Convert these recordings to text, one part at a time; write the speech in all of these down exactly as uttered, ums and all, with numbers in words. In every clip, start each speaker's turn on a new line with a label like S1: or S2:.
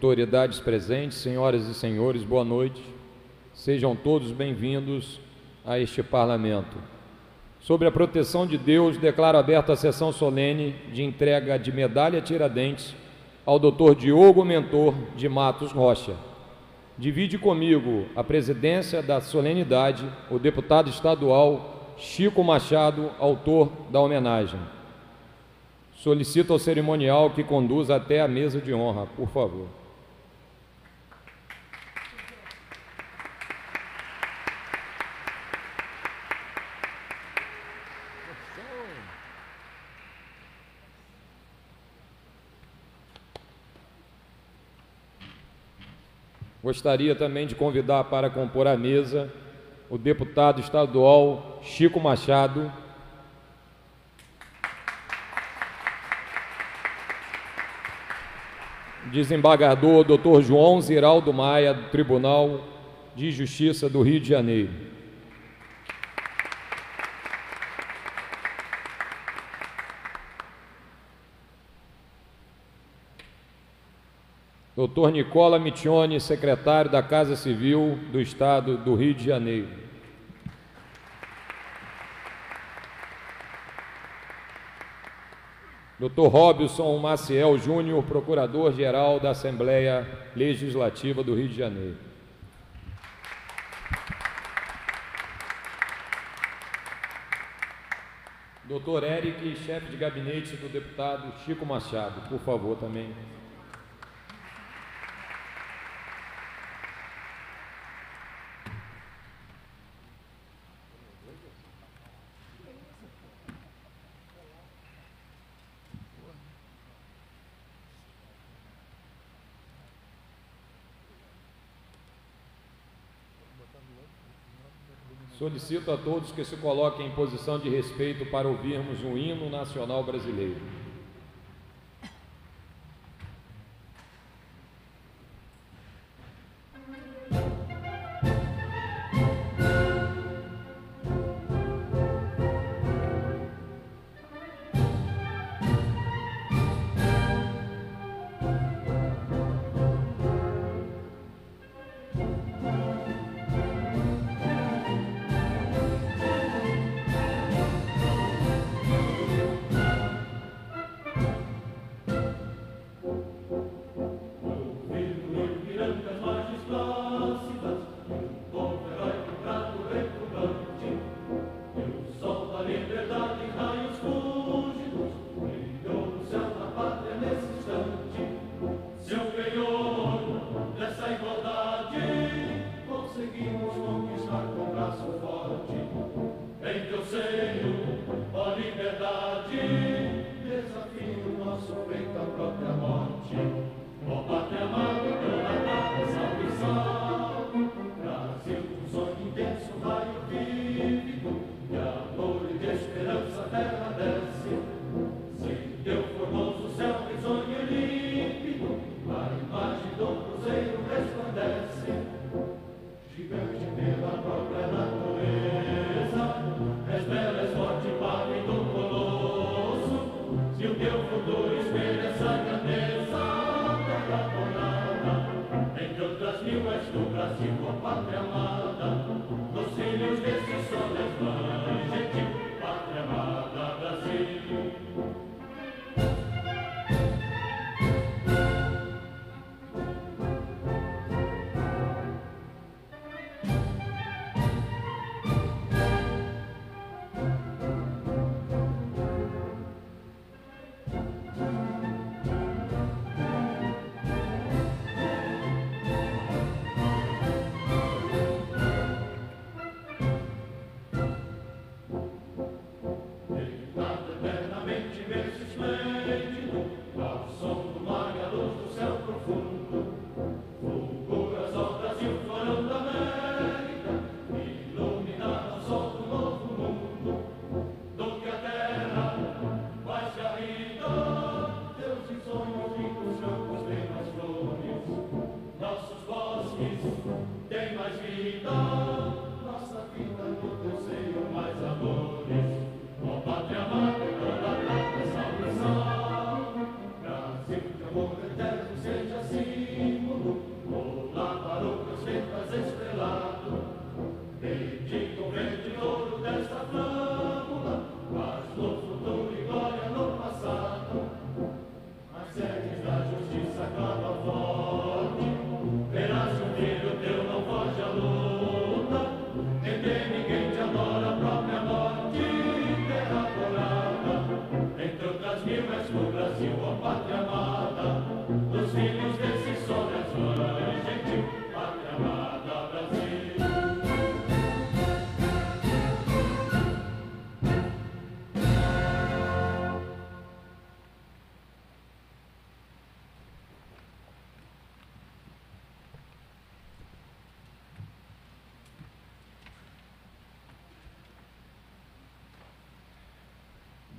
S1: autoridades presentes, senhoras e senhores, boa noite. Sejam todos bem-vindos a este parlamento. Sobre a proteção de Deus, declaro aberta a sessão solene de entrega de medalha Tiradentes ao doutor Diogo Mentor de Matos Rocha. Divide comigo a presidência da solenidade o deputado estadual Chico Machado, autor da homenagem. Solicito ao cerimonial que conduza até a mesa de honra, por favor. Gostaria também de convidar para compor a mesa o deputado estadual Chico Machado, desembargador doutor João Ziraldo Maia, do Tribunal de Justiça do Rio de Janeiro. doutor Nicola Michione, secretário da Casa Civil do Estado do Rio de Janeiro. doutor Robson Maciel Júnior, procurador-geral da Assembleia Legislativa do Rio de Janeiro. doutor Eric, chefe de gabinete do deputado Chico Machado, por favor, também. Solicito a todos que se coloquem em posição de respeito para ouvirmos o hino nacional brasileiro.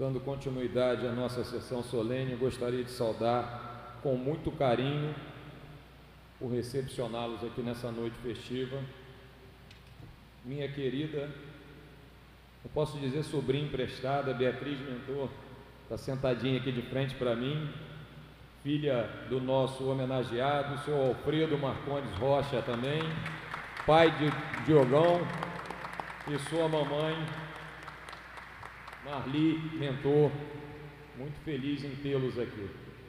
S1: Dando continuidade à nossa sessão solene, eu gostaria de saudar com muito carinho por recepcioná-los aqui nessa noite festiva, minha querida, eu posso dizer sobrinha emprestada, Beatriz Mentor, está sentadinha aqui de frente para mim, filha do nosso homenageado, o senhor Alfredo Marcondes Rocha também, pai de Diogão, e sua mamãe, Marli Mentor, muito feliz em tê-los aqui.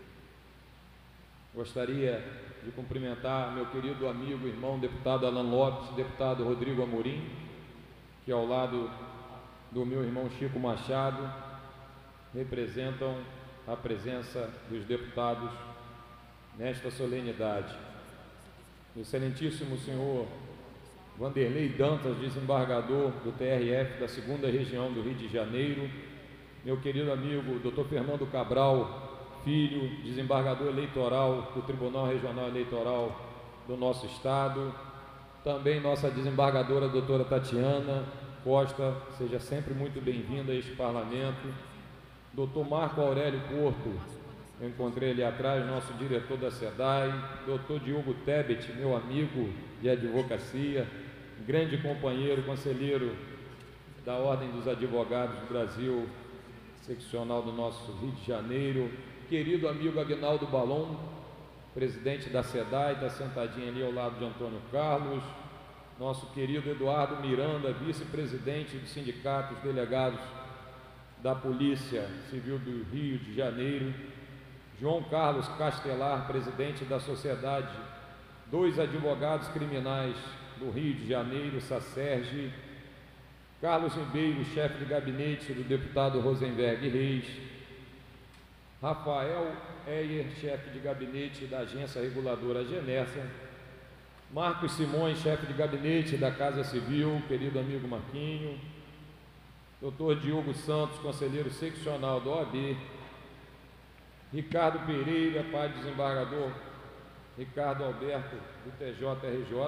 S1: Gostaria de cumprimentar meu querido amigo, irmão, deputado Alan Lopes, deputado Rodrigo Amorim, que ao lado do meu irmão Chico Machado, representam a presença dos deputados nesta solenidade. O excelentíssimo senhor Vanderlei Dantas, desembargador do T R F da segunda Região do Rio de Janeiro, meu querido amigo doutor Fernando Cabral Filho, desembargador eleitoral do Tribunal Regional Eleitoral do nosso estado, também nossa desembargadora doutora Tatiana Costa, seja sempre muito bem-vinda a este parlamento, doutor Marco Aurélio Porto, eu encontrei ali atrás, nosso diretor da SEDAI, doutor Diogo Tebet, meu amigo de advocacia, grande companheiro, conselheiro da Ordem dos Advogados do Brasil, seccional do nosso Rio de Janeiro, querido amigo Aguinaldo Balon, presidente da SEDAI, está sentadinho ali ao lado de Antônio Carlos, nosso querido Eduardo Miranda, vice-presidente dos sindicatos delegados da Polícia Civil do Rio de Janeiro, João Carlos Castelar, presidente da Sociedade dos Advogados Criminais do Rio de Janeiro, SACERG, Carlos Ribeiro, chefe de gabinete do deputado Rosenberg Reis, Rafael Eyer, chefe de gabinete da Agência Reguladora Genersa, Marcos Simões, chefe de gabinete da Casa Civil, querido amigo Marquinho, doutor Diogo Santos, conselheiro seccional da O A B, Ricardo Pereira, pai do desembargador Ricardo Alberto, do T J R J,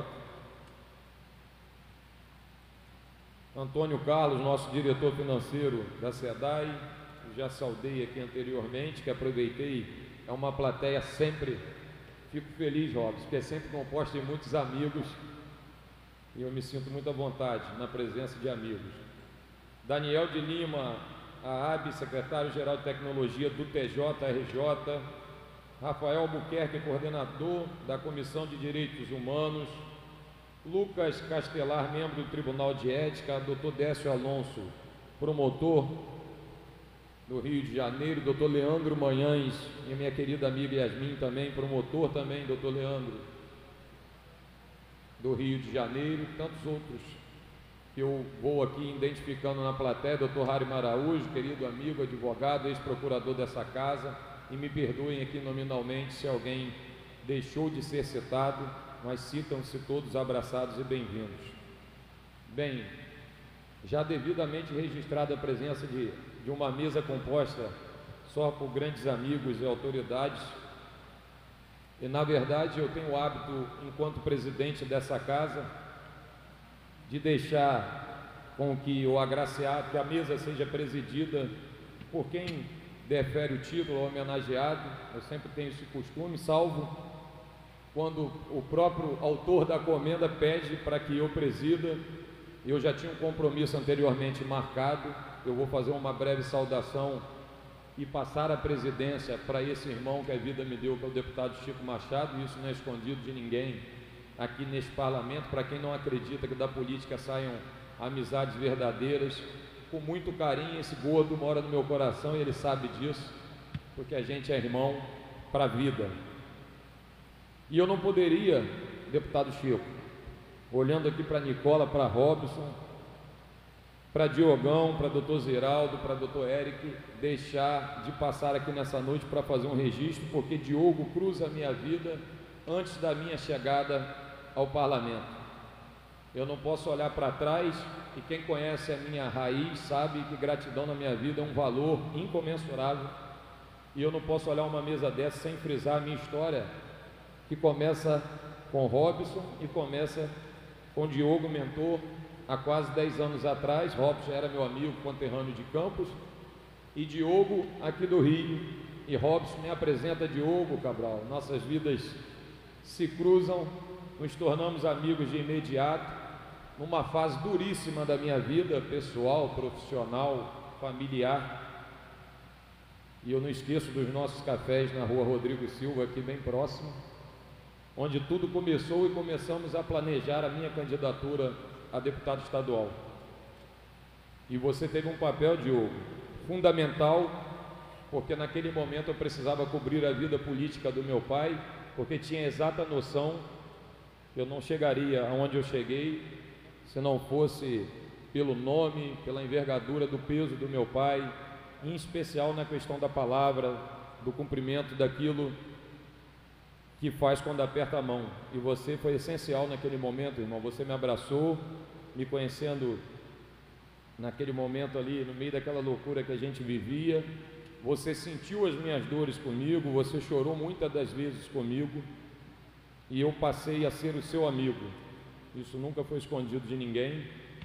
S1: Antônio Carlos, nosso diretor financeiro da SEDAI, já saudei aqui anteriormente, que aproveitei, é uma plateia sempre, fico feliz, Robson, porque é sempre composta de muitos amigos e eu me sinto muito à vontade na presença de amigos. Daniel de Lima, a A B, secretário-geral de Tecnologia do T J R J, Rafael Albuquerque, coordenador da Comissão de Direitos Humanos, Lucas Castelar, membro do Tribunal de Ética, doutor Décio Alonso, promotor do Rio de Janeiro, doutor Leandro Manhães, e minha querida amiga Yasmin também, promotor também, doutor Leandro, do Rio de Janeiro, e tantos outros que eu vou aqui identificando na plateia, doutor Harry Maraújo, querido amigo, advogado, ex-procurador dessa casa, e me perdoem aqui nominalmente se alguém deixou de ser citado, mas citam-se todos abraçados e bem-vindos. Bem, já devidamente registrada a presença de, de uma mesa composta só por grandes amigos e autoridades, e na verdade eu tenho o hábito, enquanto presidente dessa casa, de deixar com que o agraciado, que a mesa seja presidida por quem defere o título ao homenageado. Eu sempre tenho esse costume, salvo quando o próprio autor da comenda pede para que eu presida. Eu já tinha um compromisso anteriormente marcado, eu vou fazer uma breve saudação e passar a presidência para esse irmão que a vida me deu, que é o deputado Chico Machado, e isso não é escondido de ninguém aqui neste parlamento, para quem não acredita que da política saiam amizades verdadeiras. Com muito carinho, esse gordo mora no meu coração e ele sabe disso, porque a gente é irmão para a vida. E eu não poderia, deputado Chico, olhando aqui para Nicola, para Robson, para Diogão, para doutor Ziraldo, para doutor Eric, deixar de passar aqui nessa noite para fazer um registro, porque Diogo cruza a minha vida antes da minha chegada ao parlamento. Eu não posso olhar para trás, e quem conhece a minha raiz sabe que gratidão na minha vida é um valor incomensurável, e eu não posso olhar uma mesa dessa sem frisar a minha história, que começa com Robson e começa com Diogo Mentor, há quase dez anos atrás. Robson era meu amigo, conterrâneo de Campos, e Diogo aqui do Rio, e Robson me apresenta Diogo Cabral. Nossas vidas se cruzam, nos tornamos amigos de imediato, numa fase duríssima da minha vida, pessoal, profissional, familiar. E eu não esqueço dos nossos cafés na rua Rodrigo Silva, aqui bem próximo, onde tudo começou e começamos a planejar a minha candidatura a deputado estadual. E você teve um papel, Diogo, fundamental, porque naquele momento eu precisava cobrir a vida política do meu pai, porque tinha exata noção que eu não chegaria aonde eu cheguei se não fosse pelo nome, pela envergadura do peso do meu pai, em especial na questão da palavra, do cumprimento daquilo que faz quando aperta a mão. E você foi essencial naquele momento, irmão. Você me abraçou, me conhecendo naquele momento ali, no meio daquela loucura que a gente vivia. Você sentiu as minhas dores comigo, você chorou muitas das vezes comigo, e eu passei a ser o seu amigo. Isso nunca foi escondido de ninguém.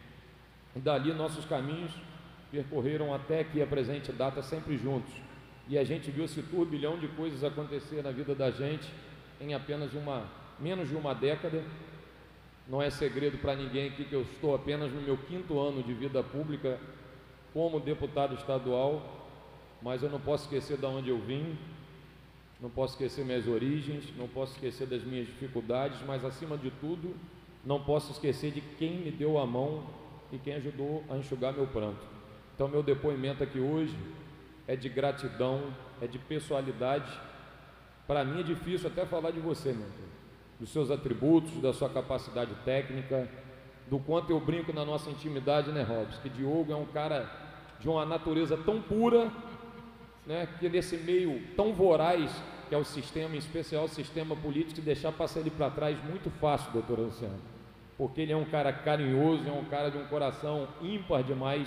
S1: E dali nossos caminhos percorreram até aqui a presente data, sempre juntos. E a gente viu esse turbilhão de coisas acontecer na vida da gente em apenas uma, menos de uma década. Não é segredo para ninguém aqui que eu estou apenas no meu quinto ano de vida pública como deputado estadual, mas eu não posso esquecer de onde eu vim, não posso esquecer minhas origens, não posso esquecer das minhas dificuldades, mas acima de tudo, não posso esquecer de quem me deu a mão e quem ajudou a enxugar meu pranto. Então meu depoimento aqui hoje é de gratidão, é de pessoalidade. Para mim é difícil até falar de você, meu filho, dos seus atributos, da sua capacidade técnica, do quanto eu brinco na nossa intimidade, né, Robson? Que Diogo é um cara de uma natureza tão pura, né, que nesse meio tão voraz que é o sistema, em especial o sistema político, de deixar passar ele para trás muito fácil, doutor Luciano, porque ele é um cara carinhoso, é um cara de um coração ímpar demais,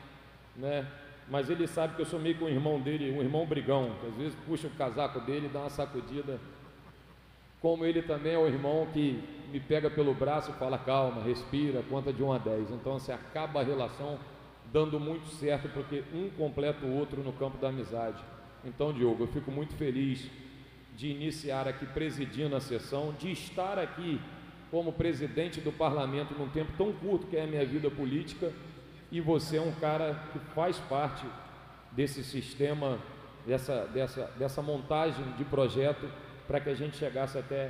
S1: né? Mas ele sabe que eu sou meio que um irmão dele, um irmão brigão, que às vezes puxa o casaco dele e dá uma sacudida, como ele também é o irmão que me pega pelo braço e fala: calma, respira, conta de um a dez. Então você acaba a relação dando muito certo, porque um completa o outro no campo da amizade. Então, Diogo, eu fico muito feliz de iniciar aqui presidindo a sessão, de estar aqui como presidente do parlamento num tempo tão curto que é a minha vida política, e você é um cara que faz parte desse sistema, dessa, dessa, dessa montagem de projeto para que a gente chegasse até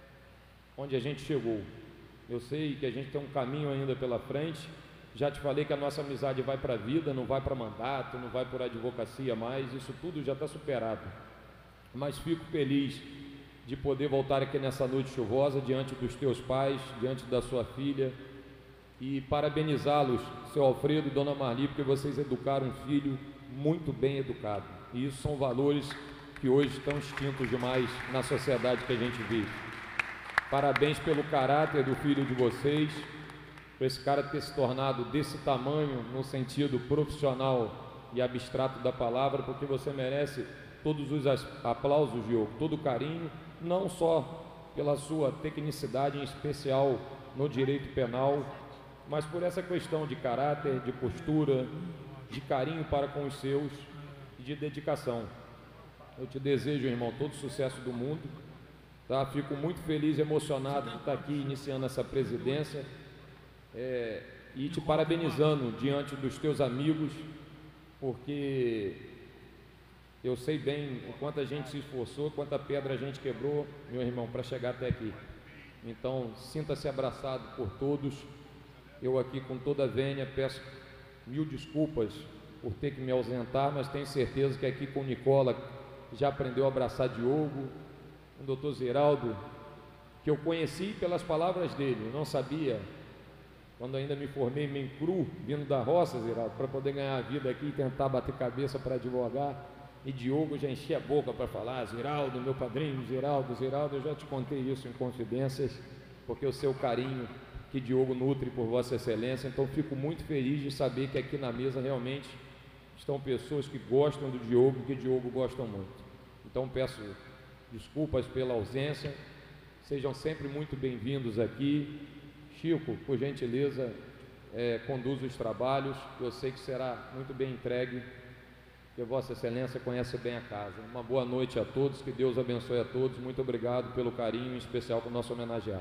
S1: onde a gente chegou. Eu sei que a gente tem um caminho ainda pela frente. Já te falei que a nossa amizade vai para a vida, não vai para mandato, não vai por advocacia mais, isso tudo já está superado. Mas fico feliz de poder voltar aqui nessa noite chuvosa, diante dos teus pais, diante da sua filha, e parabenizá-los, seu Alfredo e dona Marli, porque vocês educaram um filho muito bem educado. E isso são valores que hoje estão extintos demais na sociedade que a gente vive. Parabéns pelo caráter do filho de vocês, por esse cara ter se tornado desse tamanho no sentido profissional e abstrato da palavra, porque você merece todos os aplausos, Diogo, todo o carinho, não só pela sua tecnicidade, em especial no direito penal, mas por essa questão de caráter, de postura, de carinho para com os seus e de dedicação. Eu te desejo, irmão, todo o sucesso do mundo, tá? Fico muito feliz e emocionado de estar aqui iniciando essa presidência, é, e te parabenizando diante dos teus amigos, porque eu sei bem o quanto a gente se esforçou, quanta pedra a gente quebrou, meu irmão, para chegar até aqui. Então, sinta-se abraçado por todos. Eu aqui, com toda a vênia, peço mil desculpas por ter que me ausentar, mas tenho certeza que aqui com o Nicola já aprendeu a abraçar Diogo, o doutor Ziraldo, que eu conheci pelas palavras dele, eu não sabia, quando ainda me formei meio cru, vindo da roça, Ziraldo, para poder ganhar a vida aqui e tentar bater cabeça para advogar, e Diogo já enchia a boca para falar: Ziraldo, meu padrinho, Ziraldo, Ziraldo, eu já te contei isso em confidências, porque o seu carinho que Diogo nutre por Vossa Excelência. Então fico muito feliz de saber que aqui na mesa realmente estão pessoas que gostam do Diogo, que Diogo gosta muito. Então peço desculpas pela ausência, sejam sempre muito bem-vindos aqui. Chico, por gentileza, é, conduza os trabalhos, eu sei que será muito bem entregue porque Vossa Excelência conhece bem a casa. Uma boa noite a todos, que Deus abençoe a todos. Muito obrigado pelo carinho, em especial com o nosso homenageado.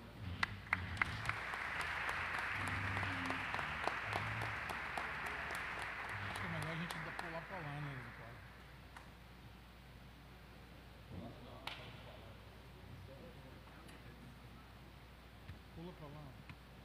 S2: Acho que é melhor a gente ainda pular para lá, né, Eduardo? Pula para lá.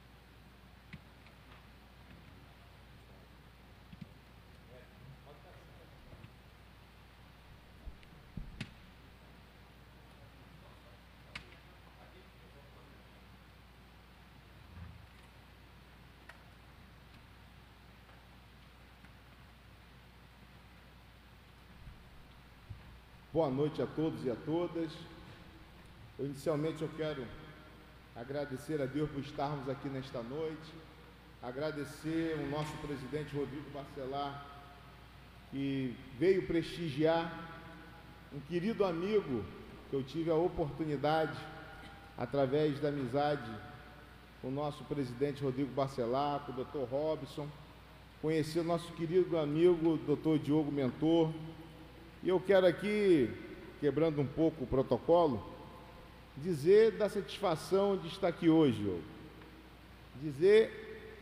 S3: Boa noite a todos e a todas. Eu, inicialmente eu quero agradecer a Deus por estarmos aqui nesta noite, agradecer o nosso presidente Rodrigo Bacelar, que veio prestigiar um querido amigo que eu tive a oportunidade, através da amizade com o nosso presidente Rodrigo Bacelar, com o doutor Robson, conhecer o nosso querido amigo doutor Diogo Mentor. E eu quero aqui, quebrando um pouco o protocolo, dizer da satisfação de estar aqui hoje, Diogo. Dizer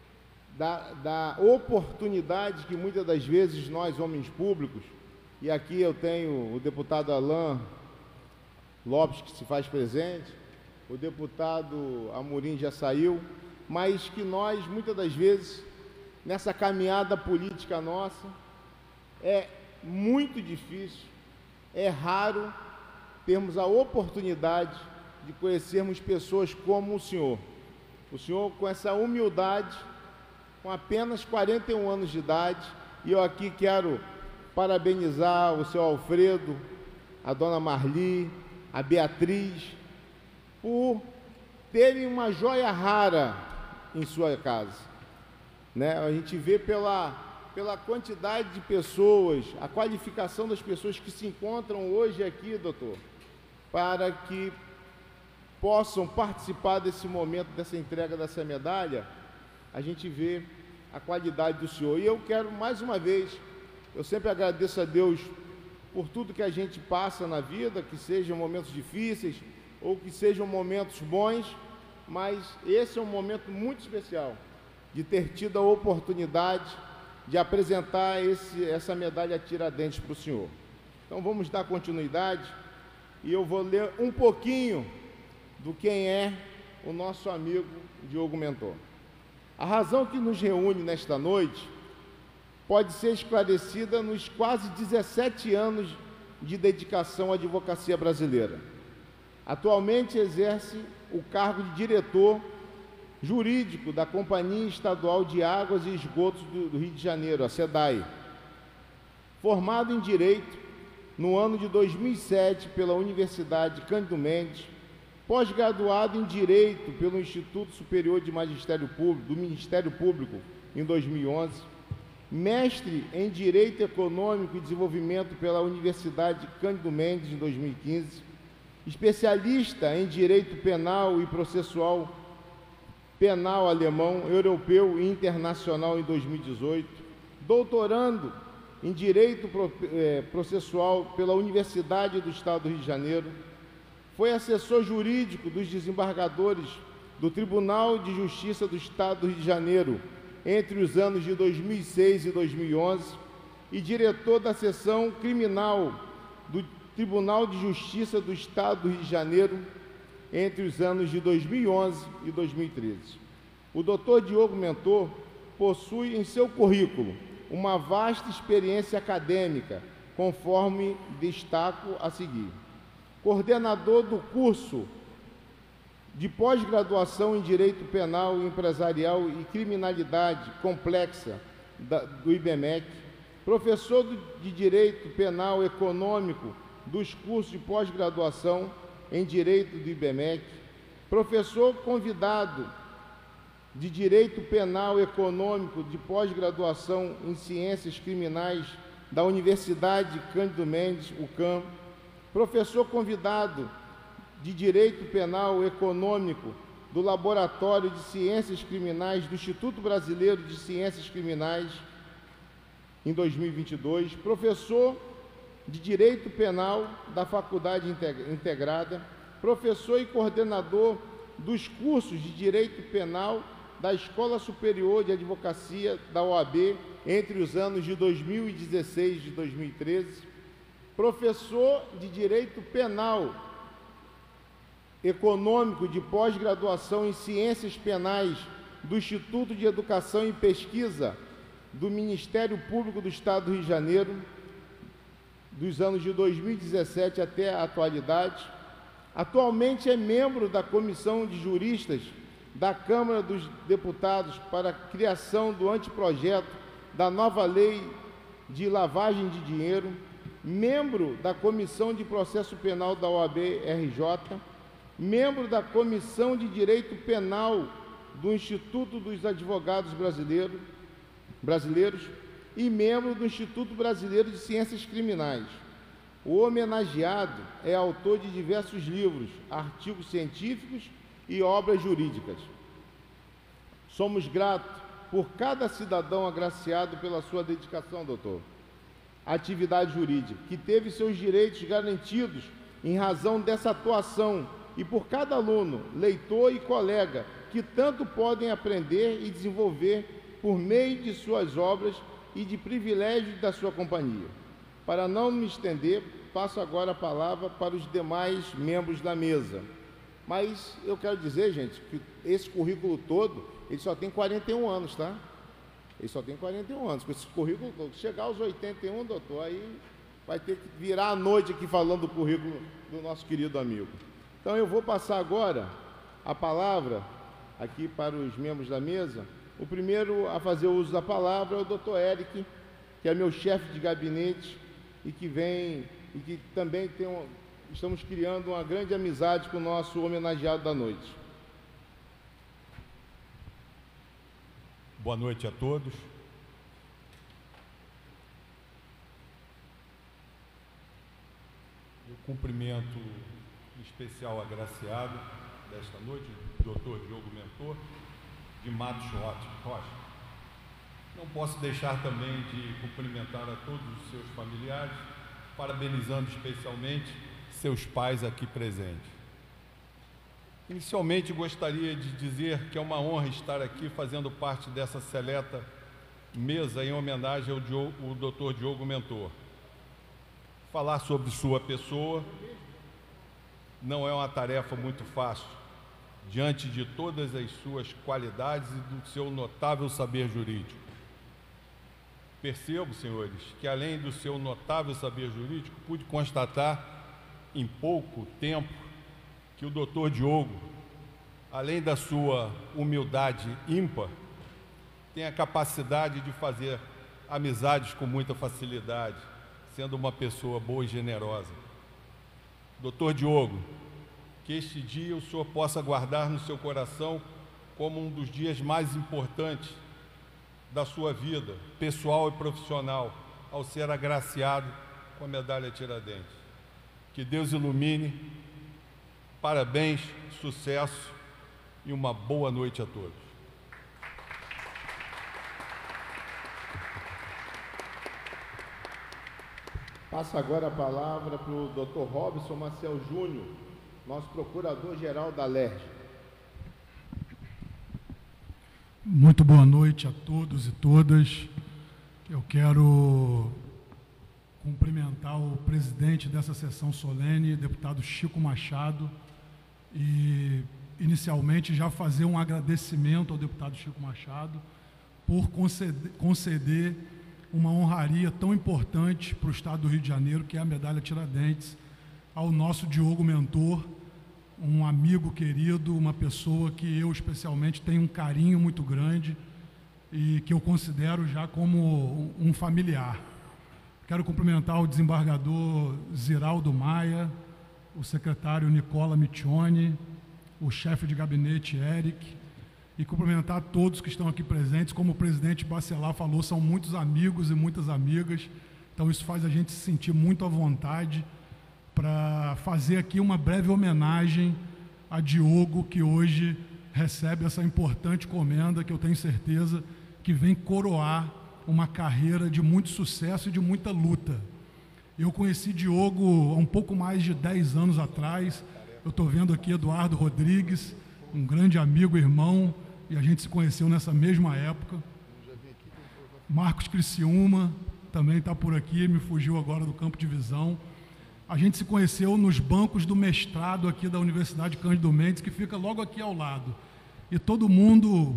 S3: da, da oportunidade que muitas das vezes nós, homens públicos, e aqui eu tenho o deputado Alain Lopes, que se faz presente, o deputado Amorim já saiu, mas que nós, muitas das vezes, nessa caminhada política nossa, é muito difícil, é raro termos a oportunidade de conhecermos pessoas como o senhor. O senhor, com essa humildade, com apenas quarenta e um anos de idade, e eu aqui quero parabenizar o seu Alfredo, a dona Marli, a Beatriz, por terem uma joia rara em sua casa, né? A gente vê pela pela quantidade de pessoas, a qualificação das pessoas que se encontram hoje aqui, doutor, para que possam participar desse momento, dessa entrega dessa medalha. A gente vê a qualidade do senhor. E eu quero, mais uma vez, eu sempre agradeço a Deus por tudo que a gente passa na vida, que sejam momentos difíceis ou que sejam momentos bons, mas esse é um momento muito especial, de ter tido a oportunidade de apresentar esse, essa medalha Tiradentes para o senhor. Então vamos dar continuidade e eu vou ler um pouquinho do quem é o nosso amigo Diogo Mentor. A razão que nos reúne nesta noite pode ser esclarecida nos quase dezessete anos de dedicação à advocacia brasileira. Atualmente exerce o cargo de diretor jurídico da Companhia Estadual de Águas e Esgotos do, do Rio de Janeiro, a SEDAI. Formado em Direito no ano de dois mil e sete pela Universidade Cândido Mendes, pós-graduado em Direito pelo Instituto Superior de Magistério Público, do Ministério Público em dois mil e onze, mestre em Direito Econômico e Desenvolvimento pela Universidade Cândido Mendes em dois mil e quinze, especialista em Direito Penal e Processual Penal Alemão, Europeu e Internacional em dois mil e dezoito, doutorando em Direito Processual pela Universidade do Estado do Rio de Janeiro, foi assessor jurídico dos desembargadores do Tribunal de Justiça do Estado do Rio de Janeiro entre os anos de dois mil e seis e dois mil e onze e diretor da seção criminal do Tribunal de Justiça do Estado do Rio de Janeiro entre os anos de dois mil e onze e dois mil e treze. O doutor Diogo Mentor possui em seu currículo uma vasta experiência acadêmica, conforme destaco a seguir. Coordenador do curso de pós-graduação em Direito Penal, Empresarial e Criminalidade Complexa da, do I B M E C, professor de Direito Penal Econômico dos cursos de pós-graduação em Direito do I B M E C, professor convidado de Direito Penal Econômico de pós-graduação em Ciências Criminais da Universidade Cândido Mendes, U C A M, professor convidado de Direito Penal Econômico do Laboratório de Ciências Criminais do Instituto Brasileiro de Ciências Criminais, em dois mil e vinte e dois, professor de Direito Penal da Faculdade Integrada, professor e coordenador dos cursos de Direito Penal da Escola Superior de Advocacia da O A B entre os anos de dois mil e dezesseis e dois mil e treze, professor de Direito Penal Econômico de pós-graduação em Ciências Penais do Instituto de Educação e Pesquisa do Ministério Público do Estado do Rio de Janeiro, dos anos de dois mil e dezessete até a atualidade. Atualmente é membro da Comissão de Juristas da Câmara dos Deputados para a criação do anteprojeto da nova lei de lavagem de dinheiro, membro da Comissão de Processo Penal da O A B R J, membro da Comissão de Direito Penal do Instituto dos Advogados Brasileiro, Brasileiros e membro do Instituto Brasileiro de Ciências Criminais. O homenageado é autor de diversos livros, artigos científicos e obras jurídicas. Somos gratos por cada cidadão agraciado pela sua dedicação, doutor, à atividade jurídica, que teve seus direitos garantidos em razão dessa atuação, e por cada aluno, leitor e colega que tanto podem aprender e desenvolver por meio de suas obras e de privilégios da sua companhia. Para não me estender, passo agora a palavra para os demais membros da mesa. Mas eu quero dizer, gente, que esse currículo todo, ele só tem quarenta e um anos, tá? Ele só tem quarenta e um anos. Com esse currículo todo, chegar aos oitenta e um, doutor, aí vai ter que virar a noite aqui falando do currículo do nosso querido amigo. Então eu vou passar agora a palavra aqui para os membros da mesa. O primeiro a fazer uso da palavra é o doutor Eric, que é meu chefe de gabinete e que vem e que também tem um, estamos criando uma grande amizade com o nosso homenageado da noite.
S4: Boa noite a todos. Eu cumprimento em especial agraciado desta noite, o doutor Diogo Mentor, de Matos Rocha. Não posso deixar também de cumprimentar a todos os seus familiares, parabenizando especialmente seus pais aqui presentes. Inicialmente gostaria de dizer que é uma honra estar aqui fazendo parte dessa seleta mesa em homenagem ao, Diogo, ao doutor Diogo Mentor. Falar sobre sua pessoa não é uma tarefa muito fácil, diante de todas as suas qualidades e do seu notável saber jurídico. Percebo, senhores, que além do seu notável saber jurídico, pude constatar em pouco tempo que o doutor Diogo, além da sua humildade ímpar, tem a capacidade de fazer amizades com muita facilidade, sendo uma pessoa boa e generosa. doutor Diogo, que este dia o senhor possa guardar no seu coração como um dos dias mais importantes da sua vida, pessoal e profissional, ao ser agraciado com a medalha Tiradentes. Que Deus ilumine, parabéns, sucesso e uma boa noite a todos.
S3: Passo agora a palavra para o doutor Robson Maciel Júnior, nosso procurador-geral da L E R J.
S2: Muito boa noite a todos e todas. Eu quero cumprimentar o presidente dessa sessão solene, deputado Chico Machado, e inicialmente já fazer um agradecimento ao deputado Chico Machado por conceder, conceder uma honraria tão importante para o Estado do Rio de Janeiro, que é a medalha Tiradentes, ao nosso Diogo Mentor, um amigo querido, uma pessoa que eu especialmente tenho um carinho muito grande e que eu considero já como um familiar. Quero cumprimentar o desembargador Ziraldo Maia, o secretário Nicola Michione, o chefe de gabinete Eric, e cumprimentar todos que estão aqui presentes. Como o presidente Bacelar falou, são muitos amigos e muitas amigas, então isso faz a gente se sentir muito à vontade para fazer aqui uma breve homenagem a Diogo, que hoje recebe essa importante comenda que eu tenho certeza que vem coroar uma carreira de muito sucesso e de muita luta. Eu conheci Diogo há um pouco mais de dez anos atrás. Eu estou vendo aqui Eduardo Rodrigues, um grande amigo, irmão, e a gente se conheceu nessa mesma época. Marcos Criciúma também está por aqui, me fugiu agora do campo de visão. A gente se conheceu nos bancos do mestrado aqui da Universidade Cândido Mendes, que fica logo aqui ao lado. E todo mundo,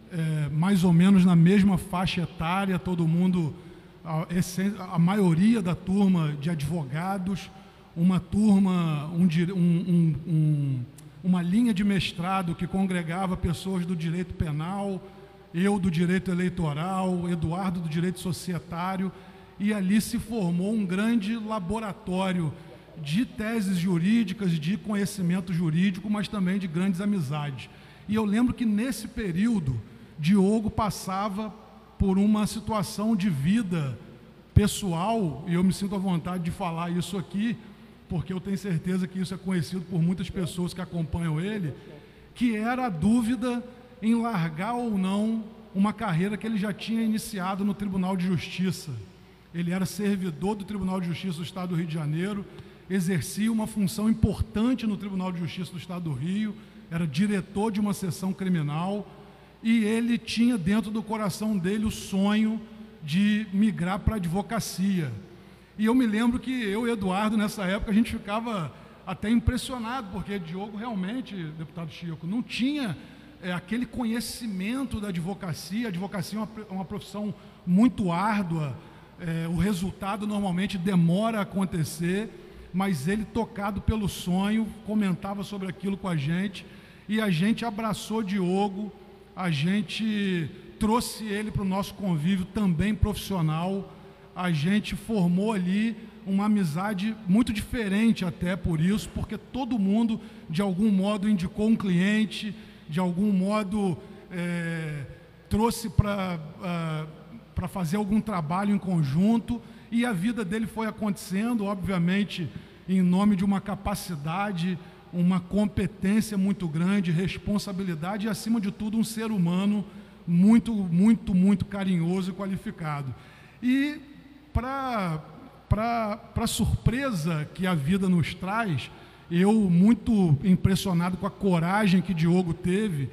S2: é, mais ou menos na mesma faixa etária, todo mundo, a, a maioria da turma de advogados, uma turma, um, um, um, uma linha de mestrado que congregava pessoas do direito penal, eu do direito eleitoral, Eduardo do direito societário, e ali se formou um grande laboratório de teses jurídicas, de conhecimento jurídico, mas também de grandes amizades. E eu lembro que nesse período, Diogo passava por uma situação de vida pessoal, e eu me sinto à vontade de falar isso aqui, porque eu tenho certeza que isso é conhecido por muitas pessoas que acompanham ele, que era a dúvida em largar ou não uma carreira que ele já tinha iniciado no Tribunal de Justiça. Ele era servidor do Tribunal de Justiça do Estado do Rio de Janeiro, exercia uma função importante no Tribunal de Justiça do Estado do Rio, era diretor de uma seção criminal, e ele tinha dentro do coração dele o sonho de migrar para a advocacia. E eu me lembro que eu e Eduardo, nessa época, a gente ficava até impressionado, porque Diogo realmente, deputado Chico, não tinha é, aquele conhecimento da advocacia. A advocacia é uma, uma profissão muito árdua, é, o resultado normalmente demora a acontecer, mas ele, tocado pelo sonho, comentava sobre aquilo com a gente, e a gente abraçou Diogo, a gente trouxe ele para o nosso convívio também profissional, a gente formou ali uma amizade muito diferente até por isso, porque todo mundo, de algum modo, indicou um cliente, de algum modo, é, trouxe para para fazer algum trabalho em conjunto, e a vida dele foi acontecendo, obviamente, em nome de uma capacidade, uma competência muito grande, responsabilidade e, acima de tudo, um ser humano muito, muito, muito carinhoso e qualificado. E, para para surpresa que a vida nos traz, eu, muito impressionado com a coragem que Diogo teve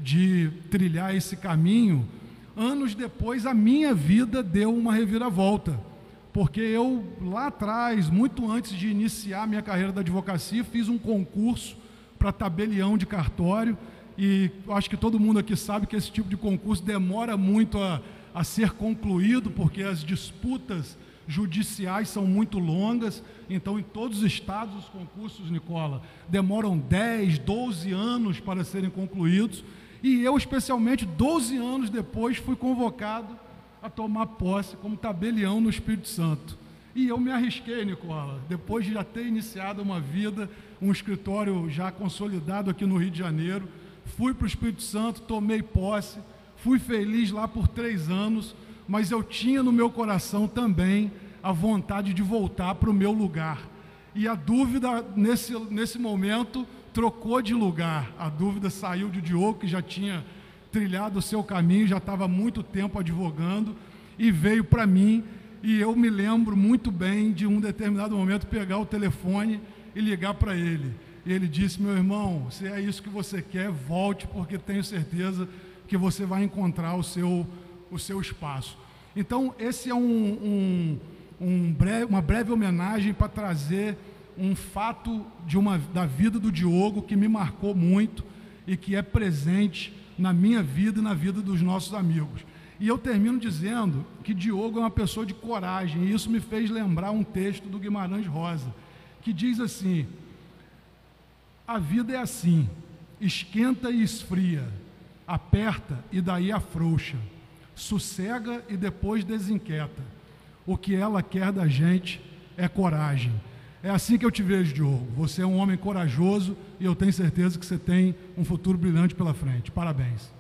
S2: de trilhar esse caminho, anos depois a minha vida deu uma reviravolta, porque eu, lá atrás, muito antes de iniciar minha carreira da advocacia, fiz um concurso para tabelião de cartório, e acho que todo mundo aqui sabe que esse tipo de concurso demora muito a, a ser concluído, porque as disputas judiciais são muito longas. Então, em todos os estados, os concursos, Nicola, demoram dez, doze anos para serem concluídos, e eu, especialmente, doze anos depois, fui convocado a tomar posse como tabelião no Espírito Santo. E eu me arrisquei, Nicola, depois de já ter iniciado uma vida, um escritório já consolidado aqui no Rio de Janeiro, fui para o Espírito Santo, tomei posse, fui feliz lá por três anos, mas eu tinha no meu coração também a vontade de voltar para o meu lugar. E a dúvida, nesse, nesse momento, trocou de lugar. A dúvida saiu de Diogo, que já tinha trilhado o seu caminho, já estava há muito tempo advogando, e veio para mim. E eu me lembro muito bem de um determinado momento pegar o telefone e ligar para ele. E ele disse: meu irmão, se é isso que você quer, volte, porque tenho certeza que você vai encontrar o seu, o seu espaço. Então, esse é um, um, um breve, uma breve homenagem para trazer um fato de uma, da vida do Diogo que me marcou muito e que é presente na minha vida e na vida dos nossos amigos. E eu termino dizendo que Diogo é uma pessoa de coragem, e isso me fez lembrar um texto do Guimarães Rosa, que diz assim: a vida é assim, esquenta e esfria, aperta e daí afrouxa, sossega e depois desinquieta. O que ela quer da gente é coragem. É assim que eu te vejo, Diogo. Você é um homem corajoso e eu tenho certeza que você tem um futuro brilhante pela frente. Parabéns.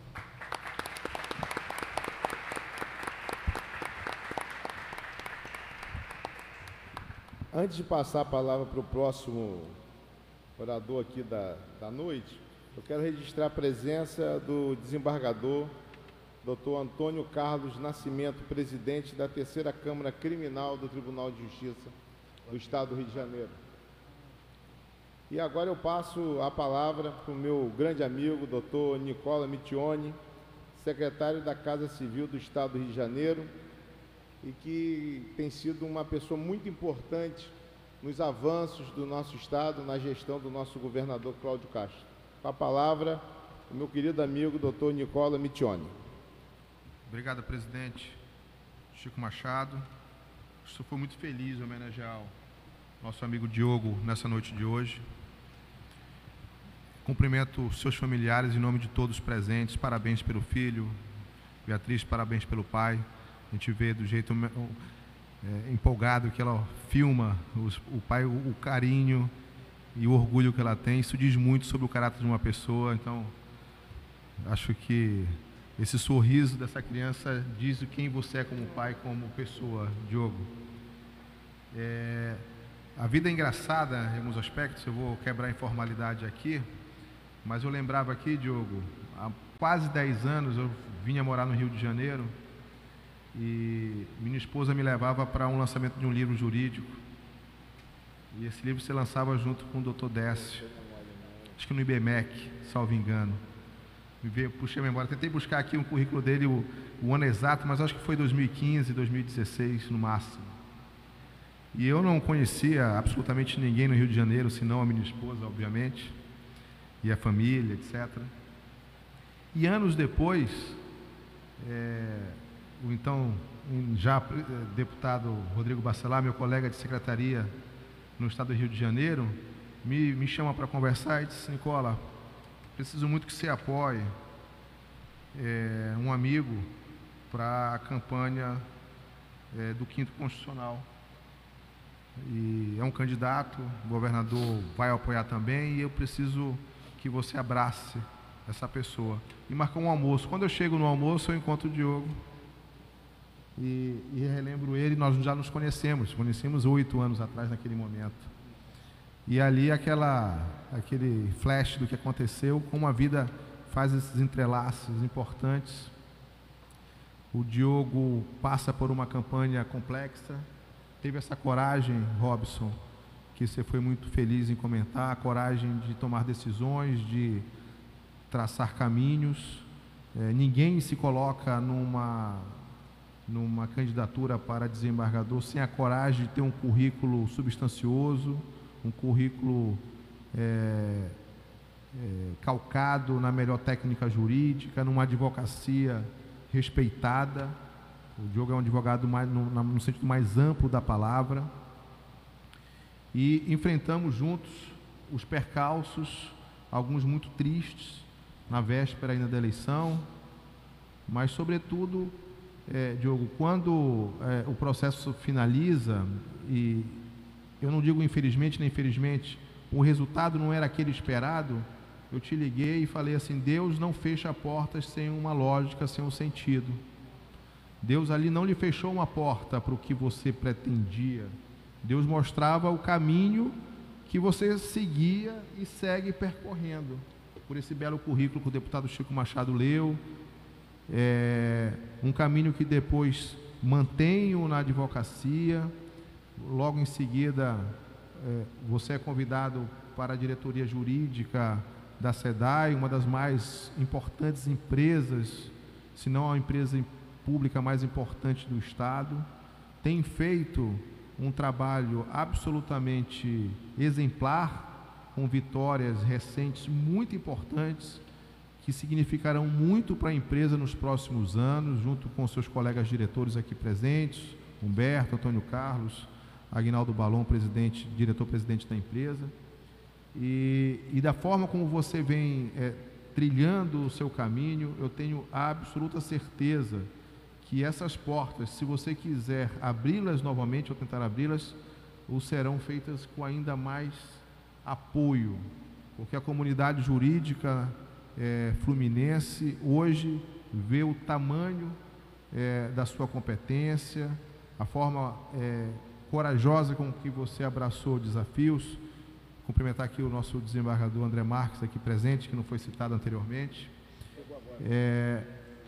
S3: Antes de passar a palavra para o próximo orador aqui da, da noite, eu quero registrar a presença do desembargador doutor Antônio Carlos Nascimento, presidente da Terceira Câmara Criminal do Tribunal de Justiça do Estado do Rio de Janeiro. E agora eu passo a palavra para o meu grande amigo, doutor Nicola Mitione, secretário da Casa Civil do Estado do Rio de Janeiro, e que tem sido uma pessoa muito importante nos avanços do nosso Estado, na gestão do nosso governador Cláudio Castro. Com a palavra, o meu querido amigo, doutor Nicola Mitione.
S5: Obrigado, presidente Chico Machado. Estou muito feliz em homenagear o nosso amigo Diogo nessa noite de hoje. Cumprimento os seus familiares em nome de todos os presentes. Parabéns pelo filho. Beatriz, parabéns pelo pai. A gente vê do jeito é, empolgado que ela filma os, o pai, o, o carinho e o orgulho que ela tem. Isso diz muito sobre o caráter de uma pessoa. Então, acho que esse sorriso dessa criança diz quem você é como pai, como pessoa, Diogo. É, a vida é engraçada em alguns aspectos. Eu vou quebrar a informalidade aqui. Mas eu lembrava aqui, Diogo, há quase dez anos eu vinha morar no Rio de Janeiro e minha esposa me levava para um lançamento de um livro jurídico. E esse livro se lançava junto com o doutor Décio, acho que no I B M E C, salvo engano. Me veio, puxei a memória, tentei buscar aqui um currículo dele, o, o ano exato, mas acho que foi dois mil e quinze, dois mil e dezesseis no máximo. E eu não conhecia absolutamente ninguém no Rio de Janeiro, senão a minha esposa, obviamente, e a família, etcétera. E anos depois, é, o então já deputado Rodrigo Bacelar, meu colega de secretaria no estado do Rio de Janeiro, me, me chama para conversar e disse: Nicola, preciso muito que você apoie é, um amigo para a campanha é, do quinto Constitucional. E é um candidato, o governador vai apoiar também, e eu preciso que você abrace essa pessoa. E marcou um almoço. Quando eu chego no almoço, eu encontro o Diogo e, e relembro ele. Nós já nos conhecemos, conhecemos oito anos atrás naquele momento. E ali aquela, aquele flash do que aconteceu, como a vida faz esses entrelaços importantes. O Diogo passa por uma campanha complexa, teve essa coragem, Robson, que você foi muito feliz em comentar, a coragem de tomar decisões, de traçar caminhos. É, ninguém se coloca numa, numa candidatura para desembargador sem a coragem de ter um currículo substancioso, um currículo é, é, calcado na melhor técnica jurídica, numa advocacia respeitada. O Diogo é um advogado mais, no, no sentido mais amplo da palavra. E enfrentamos juntos os percalços, alguns muito tristes, na véspera ainda da eleição, mas sobretudo, é, Diogo, quando é, o processo finaliza, e eu não digo infelizmente nem infelizmente, o resultado não era aquele esperado, eu te liguei e falei assim: Deus não fecha portas sem uma lógica, sem um sentido. Deus ali não lhe fechou uma porta para o que você pretendia. Deus mostrava o caminho que você seguia e segue percorrendo, por esse belo currículo que o deputado Chico Machado leu, é, um caminho que depois mantenho na advocacia. Logo em seguida, é, você é convidado para a diretoria jurídica da SEDAI, uma das mais importantes empresas, se não a empresa pública mais importante do Estado. Tem feito um trabalho absolutamente exemplar, com vitórias recentes muito importantes, que significarão muito para a empresa nos próximos anos, junto com seus colegas diretores aqui presentes, Humberto, Antônio Carlos, Aguinaldo Balon, presidente, diretor-presidente da empresa. E, e da forma como você vem é, trilhando o seu caminho, eu tenho a absoluta certeza que essas portas, se você quiser abri-las novamente ou tentar abri-las, ou serão feitas com ainda mais apoio, porque a comunidade jurídica é, fluminense hoje vê o tamanho é, da sua competência, a forma é, corajosa com que você abraçou desafios. Cumprimentar aqui o nosso desembargador André Marques, aqui presente, que não foi citado anteriormente. É,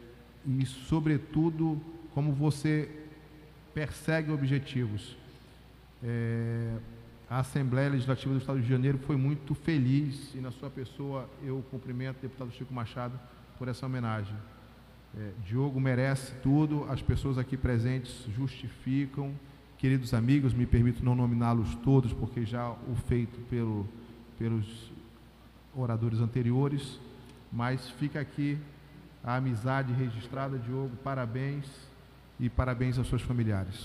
S5: e, sobretudo, como você persegue objetivos. É, a Assembleia Legislativa do Estado do Rio de Janeiro foi muito feliz, e na sua pessoa eu cumprimento o deputado Chico Machado por essa homenagem. É, Diogo merece tudo, as pessoas aqui presentes justificam. Queridos amigos, me permito não nominá-los todos, porque já o feito pelo, pelos oradores anteriores, mas fica aqui a amizade registrada. Diogo, parabéns, e parabéns aos seus familiares.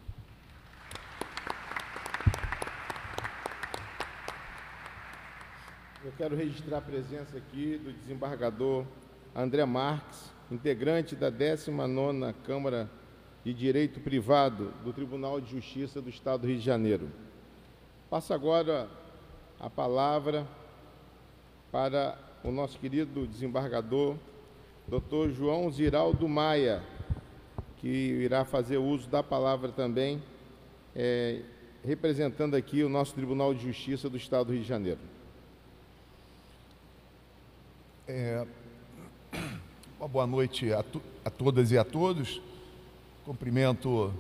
S3: Eu quero registrar a presença aqui do desembargador André Marques, integrante da décima nona Câmara de Direito Privado do Tribunal de Justiça do Estado do Rio de Janeiro. Passo agora a palavra para o nosso querido desembargador, doutor João Ziraldo Maia, que irá fazer uso da palavra também, é, representando aqui o nosso Tribunal de Justiça do Estado do Rio de Janeiro.
S6: É, uma boa noite a, to, a todas e a todos. Cumprimento o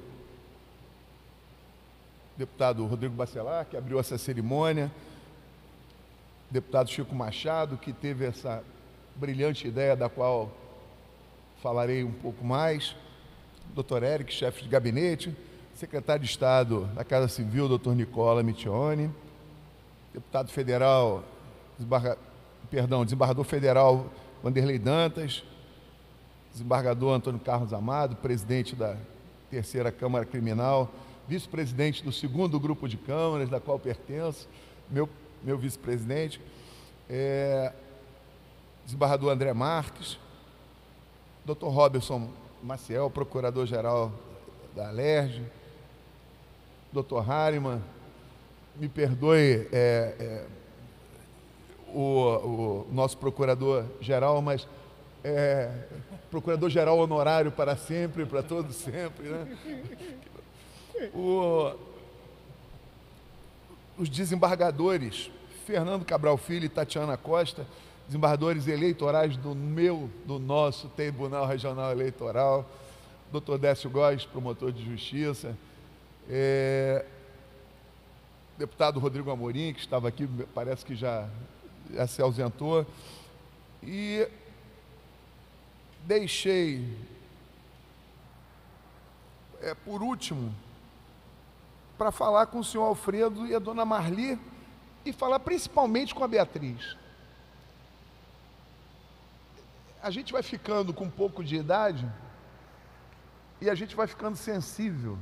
S6: deputado Rodrigo Bacelar, que abriu essa cerimônia, deputado Chico Machado, que teve essa brilhante ideia da qual falarei um pouco mais, doutor Eric, chefe de gabinete, secretário de Estado da Casa Civil, doutor Nicola Michione, deputado federal, desembarga, perdão, desembargador federal Vanderlei Dantas, desembargador Antônio Carlos Amado, presidente da terceira Câmara Criminal, vice-presidente do segundo grupo de câmaras, da qual pertenço, meu, meu vice-presidente, é, desembargador André Marques, doutor Robertson Maciel, procurador-geral da Alerj, doutor Hariman, me perdoe é, é, o, o nosso procurador-geral, mas é, procurador-geral honorário para sempre, para todos sempre, né? O, os desembargadores Fernando Cabral Filho e Tatiana Costa, desembargadores eleitorais do meu, do nosso Tribunal Regional Eleitoral, doutor Décio Góes, promotor de justiça, é, deputado Rodrigo Amorim, que estava aqui, parece que já, já se ausentou, e deixei, é, por último, para falar com o senhor Alfredo e a dona Marli, e falar principalmente com a Beatriz. A gente vai ficando com um pouco de idade e a gente vai ficando sensível.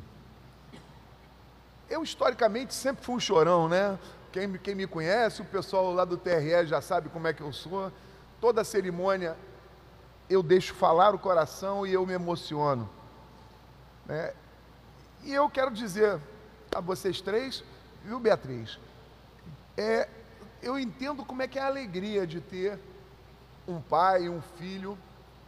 S6: Eu, historicamente, sempre fui um chorão, né? Quem, quem me conhece, o pessoal lá do T R E já sabe como é que eu sou. Toda cerimônia eu deixo falar o coração e eu me emociono, né? E eu quero dizer a vocês três, viu, Beatriz? É, eu entendo como é que é a alegria de ter um pai, um filho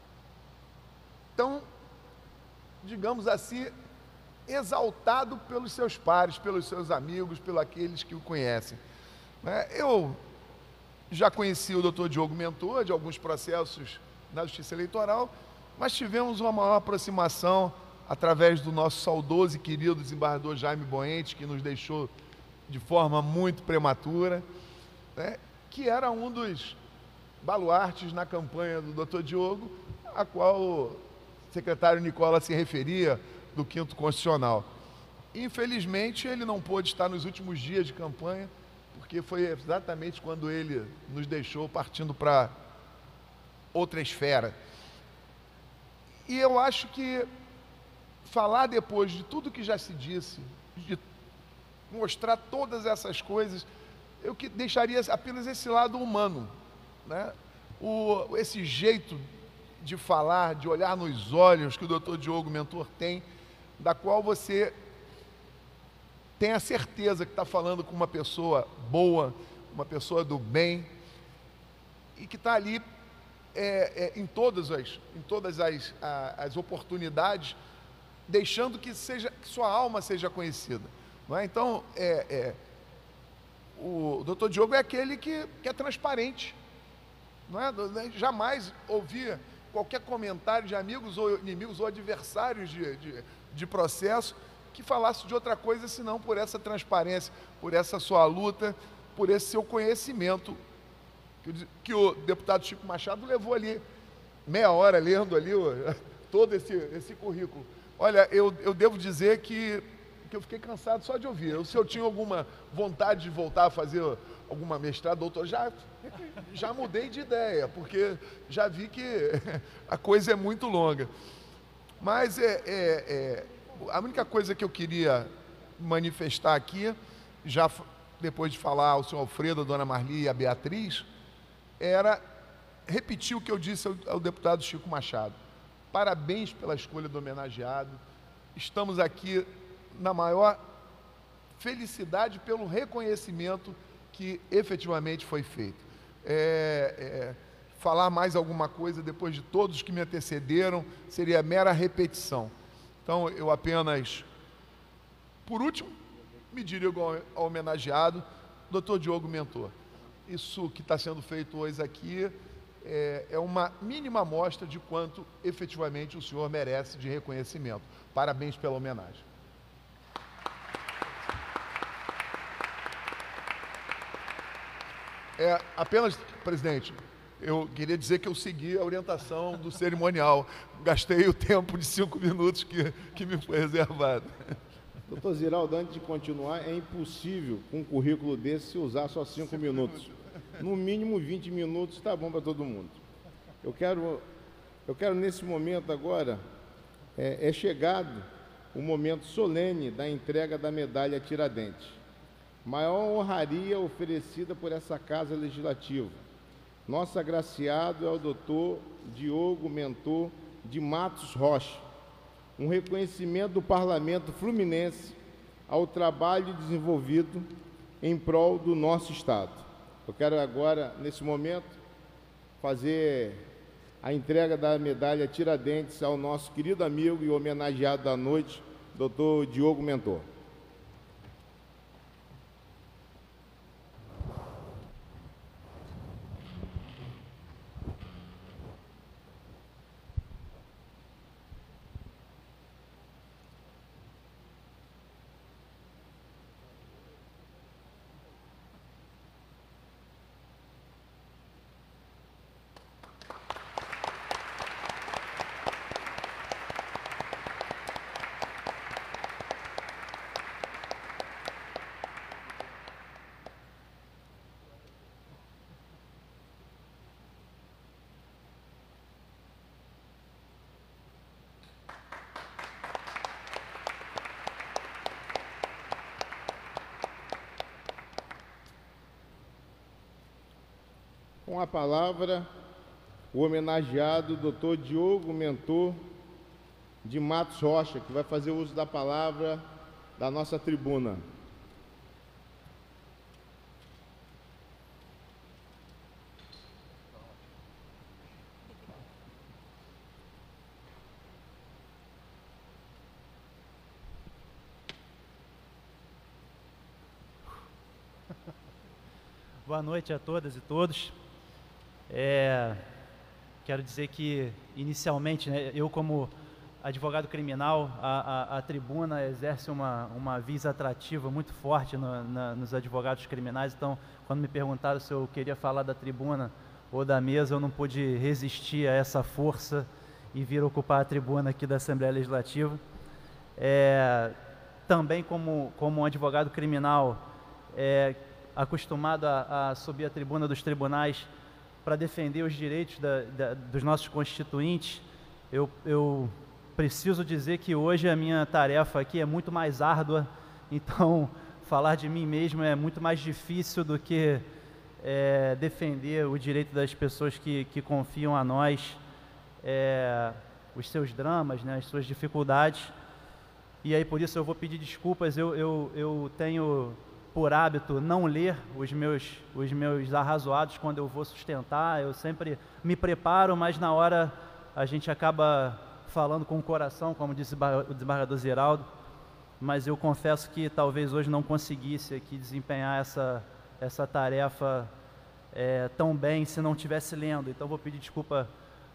S6: tão, digamos assim, exaltado pelos seus pares, pelos seus amigos, pelos aqueles que o conhecem, né? Eu já conheci o doutor Diogo Mentor de alguns processos na Justiça Eleitoral, mas tivemos uma maior aproximação através do nosso saudoso e querido desembargador Jaime Boente, que nos deixou de forma muito prematura, né? Que era um dos baluartes na campanha do doutor Diogo, a qual o secretário Nicola se referia, do Quinto Constitucional. Infelizmente, ele não pôde estar nos últimos dias de campanha, porque foi exatamente quando ele nos deixou partindo para outra esfera. E eu acho que falar depois de tudo que já se disse, de mostrar todas essas coisas, eu que deixaria apenas esse lado humano, né? O, esse jeito de falar, de olhar nos olhos que o doutor Diogo Mentor tem, da qual você tem a certeza que está falando com uma pessoa boa, uma pessoa do bem, e que está ali é, é, em todas as, em todas as, a, as oportunidades, deixando que, seja, que sua alma seja conhecida, não é? Então, é, é, o doutor Diogo é aquele que, que é transparente, não é? Jamais ouvi qualquer comentário de amigos ou inimigos ou adversários de, de, de processo que falasse de outra coisa, senão por essa transparência, por essa sua luta, por esse seu conhecimento, que, que o deputado Chico Machado levou ali meia hora lendo ali o, todo esse, esse currículo. Olha, eu, eu devo dizer que, que eu fiquei cansado só de ouvir. Eu, se eu tinha alguma vontade de voltar a fazer alguma mestrado, doutor, já, já mudei de ideia, porque já vi que a coisa é muito longa. Mas é, é, é, a única coisa que eu queria manifestar aqui, já depois de falar ao senhor Alfredo, a dona Marli e a Beatriz, era repetir o que eu disse ao, ao deputado Chico Machado. Parabéns pela escolha do homenageado. Estamos aqui na maior felicidade pelo reconhecimento que efetivamente foi feito. É, é, falar mais alguma coisa depois de todos que me antecederam seria mera repetição. Então, eu apenas, por último, me dirigo ao, ao homenageado, doutor Diogo Mentor. Isso que está sendo feito hoje aqui é, é uma mínima amostra de quanto efetivamente o senhor merece de reconhecimento. Parabéns pela homenagem. É, apenas, presidente, eu queria dizer que eu segui a orientação do cerimonial. Gastei o tempo de cinco minutos que, que me foi reservado.
S3: Doutor Ziraldo, antes de continuar, é impossível, com um currículo desse, usar só cinco minutos. No mínimo vinte minutos está bom para todo mundo. Eu quero, eu quero nesse momento agora, é, é chegado o momento solene da entrega da medalha Tiradentes. Maior honraria oferecida por essa Casa Legislativa. Nosso agraciado é o doutor Diogo Mentor de Matos Rocha. Um reconhecimento do Parlamento Fluminense ao trabalho desenvolvido em prol do nosso Estado. Eu quero agora, nesse momento, fazer a entrega da medalha Tiradentes ao nosso querido amigo e homenageado da noite, doutor Diogo Mentor. Com a palavra, o homenageado doutor Diogo Mentor de Matos Rocha, que vai fazer uso da palavra da nossa tribuna.
S7: Boa noite a todas e todos. É, quero dizer que, inicialmente, né, eu como advogado criminal, a, a, a tribuna exerce uma, uma visa atrativa muito forte no, na, nos advogados criminais. Então, quando me perguntaram se eu queria falar da tribuna ou da mesa, eu não pude resistir a essa força e vir ocupar a tribuna aqui da Assembleia Legislativa. É, também como, como um advogado criminal, é, acostumado a, a subir a tribuna dos tribunais para defender os direitos da, da, dos nossos constituintes, eu, eu preciso dizer que hoje a minha tarefa aqui é muito mais árdua, então falar de mim mesmo é muito mais difícil do que é, defender o direito das pessoas que, que confiam a nós, é, os seus dramas, né, as suas dificuldades. E aí por isso eu vou pedir desculpas, eu, eu, eu tenho por hábito não ler os meus, os meus arrazoados quando eu vou sustentar, eu sempre me preparo, mas na hora a gente acaba falando com o coração, como disse o desembargador Ziraldo, mas eu confesso que talvez hoje não conseguisse aqui desempenhar essa, essa tarefa é, tão bem se não estivesse lendo, então vou pedir desculpa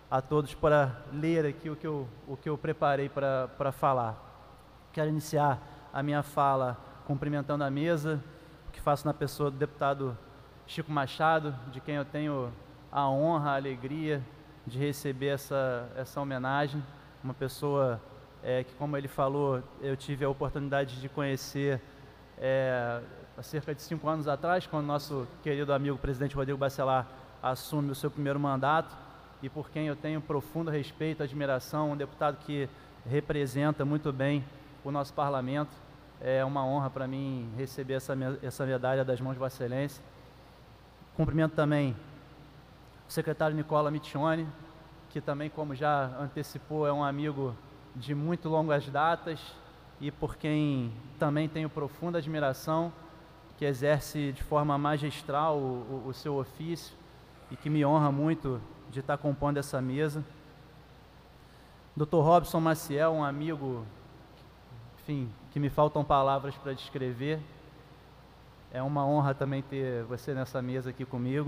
S7: a todos para ler aqui o que eu, o que eu preparei para falar. Quero iniciar a minha fala cumprimentando a mesa, o que faço na pessoa do deputado Chico Machado, de quem eu tenho a honra, a alegria de receber essa, essa homenagem. Uma pessoa é, que, como ele falou, eu tive a oportunidade de conhecer é, há cerca de cinco anos atrás, quando nosso querido amigo presidente Rodrigo Bacelar assume o seu primeiro mandato, e por quem eu tenho profundo respeito, admiração, um deputado que representa muito bem o nosso parlamento. É uma honra para mim receber essa, essa medalha das mãos de Vossa Excelência. Cumprimento também o secretário Nicola Miccioni, que também, como já antecipou, é um amigo de muito longas datas e por quem também tenho profunda admiração, que exerce de forma magistral o, o, o seu ofício e que me honra muito de estar compondo essa mesa. doutor Robson Maciel, um amigo, enfim, que me faltam palavras para descrever. É uma honra também ter você nessa mesa aqui comigo.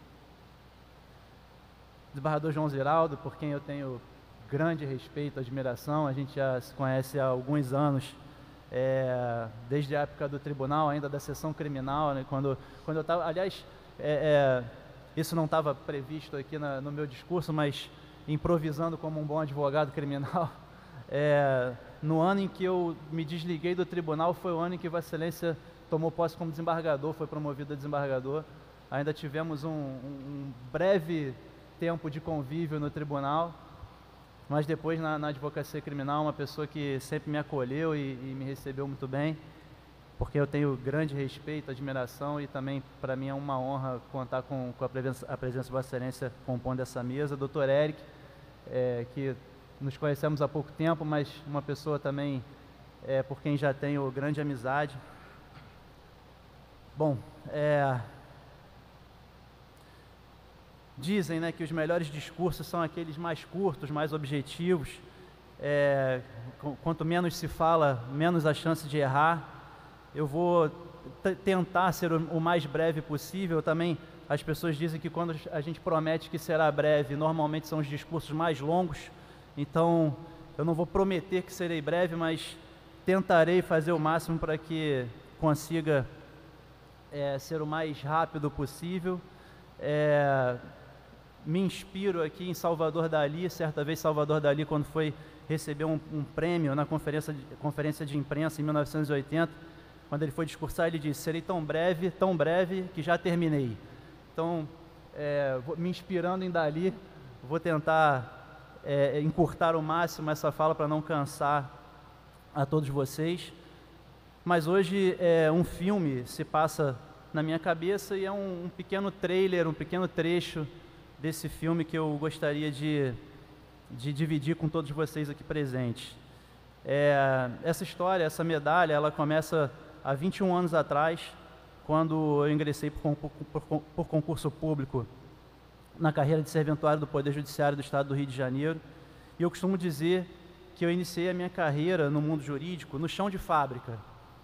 S7: Desembargador João Ziraldo, por quem eu tenho grande respeito, admiração, a gente já se conhece há alguns anos, é, desde a época do tribunal, ainda da sessão criminal, né, quando, quando eu estava, aliás, é, é, isso não estava previsto aqui na, no meu discurso, mas improvisando como um bom advogado criminal, é, no ano em que eu me desliguei do tribunal foi o ano em que Vossa Excelência tomou posse como desembargador, foi promovido a desembargador. Ainda tivemos um, um breve tempo de convívio no tribunal, mas depois na, na advocacia criminal, uma pessoa que sempre me acolheu e, e me recebeu muito bem, porque eu tenho grande respeito, admiração e também para mim é uma honra contar com, com a, presença, a presença de Vossa Excelência compondo essa mesa. doutor Eric, é, que nos conhecemos há pouco tempo, mas uma pessoa também é, por quem já tenho grande amizade. Bom, é, dizem, né, que os melhores discursos são aqueles mais curtos, mais objetivos. É, quanto menos se fala, menos a chance de errar. Eu vou tentar ser o, o mais breve possível. Também as pessoas dizem que quando a gente promete que será breve, normalmente são os discursos mais longos. Então, eu não vou prometer que serei breve, mas tentarei fazer o máximo para que consiga é, ser o mais rápido possível. É, me inspiro aqui em Salvador Dalí. Certa vez Salvador Dalí, quando foi receber um, um prêmio na conferência de, conferência de imprensa em mil novecentos e oitenta, quando ele foi discursar, ele disse: serei tão breve, tão breve que já terminei. Então, é, vou, me inspirando em Dalí, vou tentar é, encurtar ao máximo essa fala para não cansar a todos vocês. Mas hoje é, um filme se passa na minha cabeça e é um, um pequeno trailer, um pequeno trecho desse filme que eu gostaria de, de dividir com todos vocês aqui presentes. É, essa história, essa medalha, ela começa há vinte e um anos atrás, quando eu ingressei por, por, por, por concurso público na carreira de serventuário do Poder Judiciário do Estado do Rio de Janeiro. E eu costumo dizer que eu iniciei a minha carreira no mundo jurídico no chão de fábrica.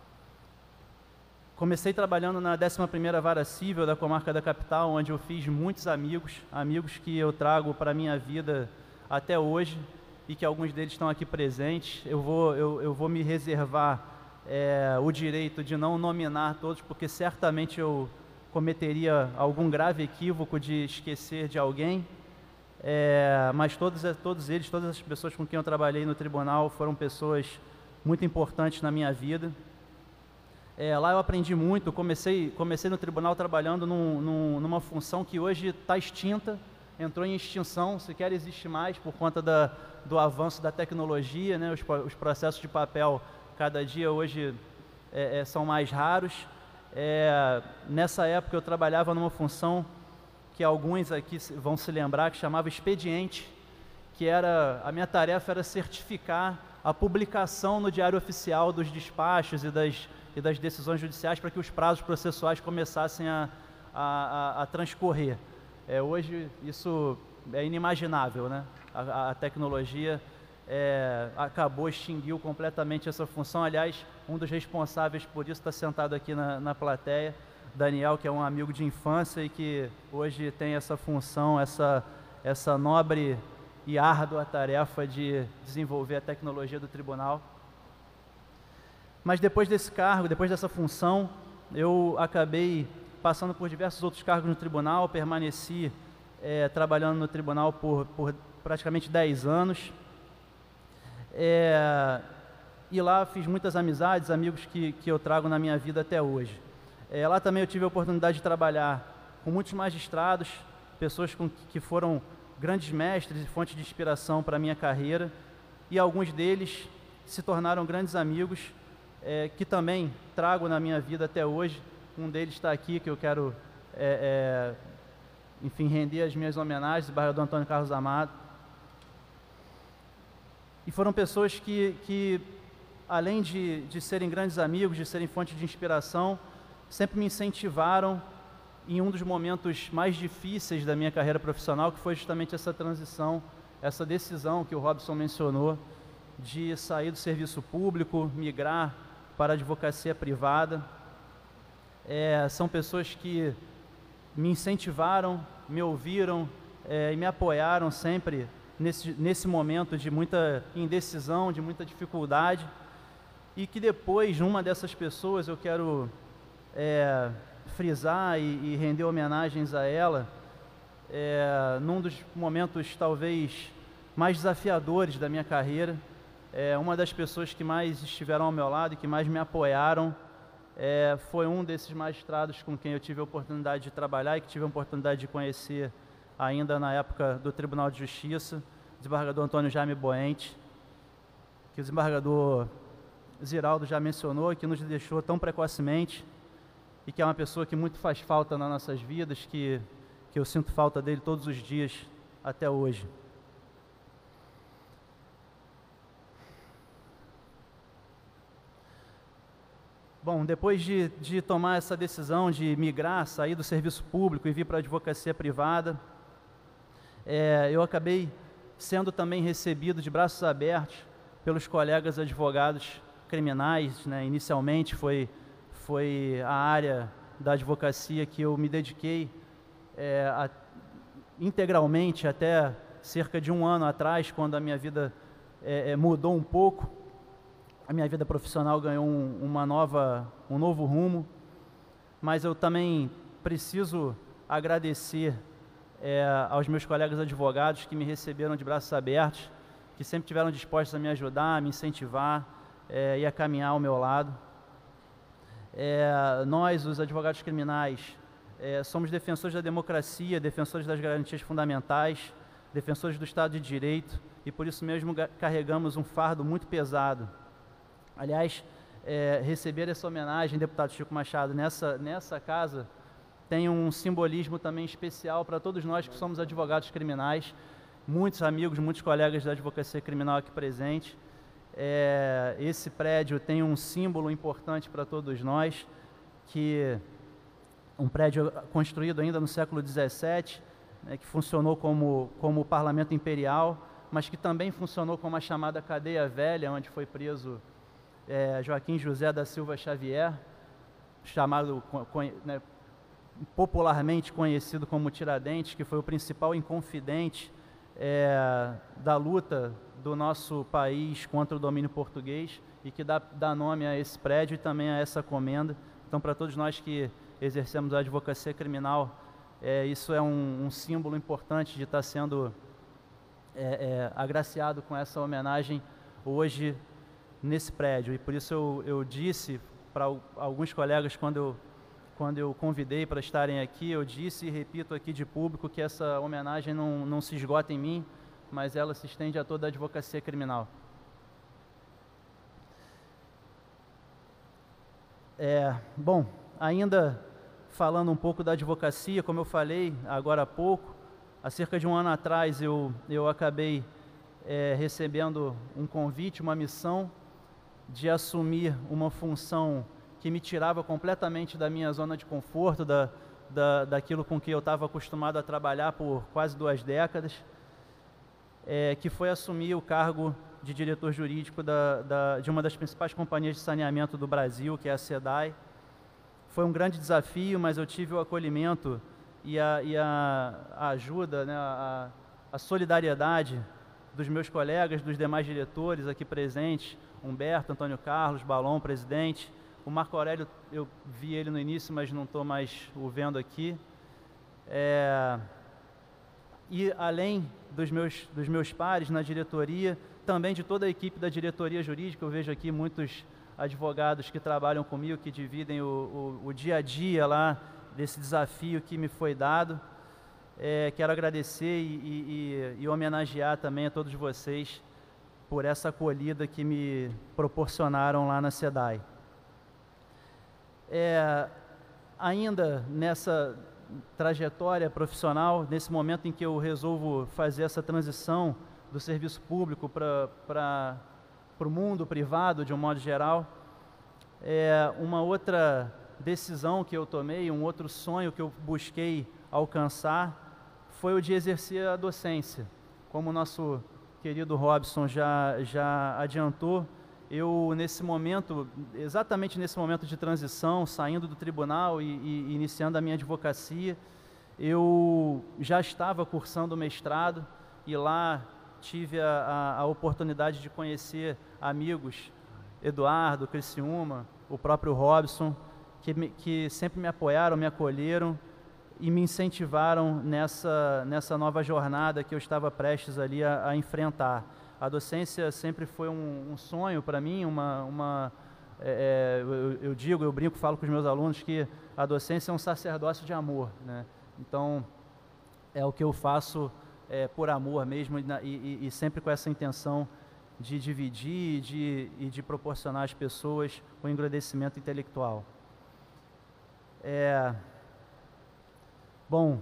S7: Comecei trabalhando na décima primeira Vara Cível da Comarca da Capital, onde eu fiz muitos amigos, amigos que eu trago para a minha vida até hoje e que alguns deles estão aqui presentes. Eu vou, eu, eu vou me reservar é, o direito de não nominar todos, porque certamente eu cometeria algum grave equívoco de esquecer de alguém, é, mas todos, todos eles, todas as pessoas com quem eu trabalhei no tribunal foram pessoas muito importantes na minha vida. É, lá eu aprendi muito. Comecei, comecei no tribunal trabalhando num, num, numa função que hoje está extinta, entrou em extinção, sequer existe mais por conta da, do avanço da tecnologia, né? Os, os processos de papel cada dia hoje é, é, são mais raros. É, nessa época eu trabalhava numa função que alguns aqui vão se lembrar, que chamava expediente, que era, a minha tarefa era certificar a publicação no Diário Oficial dos despachos e das e das decisões judiciais para que os prazos processuais começassem a, a, a, a transcorrer. É, hoje isso é inimaginável, né? A, a tecnologia é, acabou, extinguiu completamente essa função. Aliás, um dos responsáveis por isso está sentado aqui na, na plateia, Daniel, que é um amigo de infância e que hoje tem essa função, essa, essa nobre e árdua tarefa de desenvolver a tecnologia do tribunal. Mas depois desse cargo, depois dessa função, eu acabei passando por diversos outros cargos no tribunal, permaneci é, trabalhando no tribunal por, por praticamente dez anos. É, e lá fiz muitas amizades, amigos que, que eu trago na minha vida até hoje. É, lá também eu tive a oportunidade de trabalhar com muitos magistrados, pessoas com, que foram grandes mestres e fontes de inspiração para a minha carreira, e alguns deles se tornaram grandes amigos, é, que também trago na minha vida até hoje. Um deles está aqui, que eu quero, é, é, enfim, render as minhas homenagens, o desembargador Antônio Carlos Amado. E foram pessoas que, que além de, de serem grandes amigos, de serem fonte de inspiração, sempre me incentivaram em um dos momentos mais difíceis da minha carreira profissional, que foi justamente essa transição, essa decisão que o Robson mencionou, de sair do serviço público, migrar para a advocacia privada. É, são pessoas que me incentivaram, me ouviram é, e me apoiaram sempre nesse, nesse momento de muita indecisão, de muita dificuldade, e que depois, uma dessas pessoas, eu quero é, frisar e, e render homenagens a ela, é, num dos momentos talvez mais desafiadores da minha carreira. É, uma das pessoas que mais estiveram ao meu lado e que mais me apoiaram é, foi um desses magistrados com quem eu tive a oportunidade de trabalhar e que tive a oportunidade de conhecer ainda na época do Tribunal de Justiça, o desembargador Antônio Jaime Boente, que o desembargador Ziraldo já mencionou, que nos deixou tão precocemente e que é uma pessoa que muito faz falta nas nossas vidas, que, que eu sinto falta dele todos os dias até hoje. Bom, depois de, de tomar essa decisão de migrar, sair do serviço público e vir para a advocacia privada, é, eu acabei sendo também recebido de braços abertos pelos colegas advogados criminais, né? Inicialmente foi, foi a área da advocacia que eu me dediquei é, a, integralmente até cerca de um ano atrás, quando a minha vida é, mudou um pouco. A minha vida profissional ganhou um, uma nova, um novo rumo, mas eu também preciso agradecer é, aos meus colegas advogados que me receberam de braços abertos, que sempre estiveram dispostos a me ajudar, a me incentivar é, e a caminhar ao meu lado. É, nós, os advogados criminais, é, somos defensores da democracia, defensores das garantias fundamentais, defensores do Estado de Direito, e por isso mesmo carregamos um fardo muito pesado. Aliás, é, receber essa homenagem, deputado Chico Machado, nessa, nessa casa, tem um simbolismo também especial para todos nós que somos advogados criminais, muitos amigos, muitos colegas da advocacia criminal aqui presentes. É, esse prédio tem um símbolo importante para todos nós, que um prédio construído ainda no século dezessete, né, que funcionou como, como parlamento imperial, mas que também funcionou como a chamada cadeia velha, onde foi preso É, Joaquim José da Silva Xavier, chamado né, popularmente conhecido como Tiradentes, que foi o principal inconfidente é, da luta do nosso país contra o domínio português e que dá, dá nome a esse prédio e também a essa comenda. Então, para todos nós que exercemos a advocacia criminal, é, isso é um, um símbolo importante de estar sendo é, é, agraciado com essa homenagem hoje nesse prédio. E por isso eu, eu disse para alguns colegas, quando eu, quando eu convidei para estarem aqui, eu disse e repito aqui de público que essa homenagem não, não se esgota em mim, mas ela se estende a toda a advocacia criminal. É, bom, ainda falando um pouco da advocacia, como eu falei agora há pouco, há cerca de um ano atrás eu, eu acabei é, recebendo um convite, uma missão de assumir uma função que me tirava completamente da minha zona de conforto, da, da, daquilo com que eu estava acostumado a trabalhar por quase duas décadas, é, que foi assumir o cargo de diretor jurídico da, da, de uma das principais companhias de saneamento do Brasil, que é a SEDAI. Foi um grande desafio, mas eu tive o acolhimento e a, e a, a ajuda, né, a, a solidariedade dos meus colegas, dos demais diretores aqui presentes, Humberto, Antônio Carlos, Balon, presidente. O Marco Aurélio, eu vi ele no início, mas não estou mais o vendo aqui. É, e além dos meus, dos meus pares na diretoria, também de toda a equipe da diretoria jurídica, eu vejo aqui muitos advogados que trabalham comigo, que dividem o, o, o dia a dia lá desse desafio que me foi dado. É, quero agradecer e, e, e homenagear também a todos vocês por essa acolhida que me proporcionaram lá na SEDAI. É, ainda nessa trajetória profissional, nesse momento em que eu resolvo fazer essa transição do serviço público para o mundo privado, de um modo geral, é, uma outra decisão que eu tomei, um outro sonho que eu busquei alcançar, foi o de exercer a docência. Como o nosso querido Robson já, já adiantou, eu nesse momento, exatamente nesse momento de transição, saindo do tribunal e, e iniciando a minha advocacia, eu já estava cursando o mestrado e lá tive a, a, a oportunidade de conhecer amigos, Eduardo, Criciúma, o próprio Robson, que, me, que sempre me apoiaram, me acolheram e me incentivaram nessa, nessa nova jornada que eu estava prestes ali a, a enfrentar. A docência sempre foi um, um sonho para mim, uma, uma, é, eu, eu digo, eu brinco, falo com os meus alunos que a docência é um sacerdócio de amor, né? Então, é o que eu faço é, por amor mesmo e, e, e sempre com essa intenção de dividir e de, e de proporcionar às pessoas o engrandecimento intelectual. É, bom,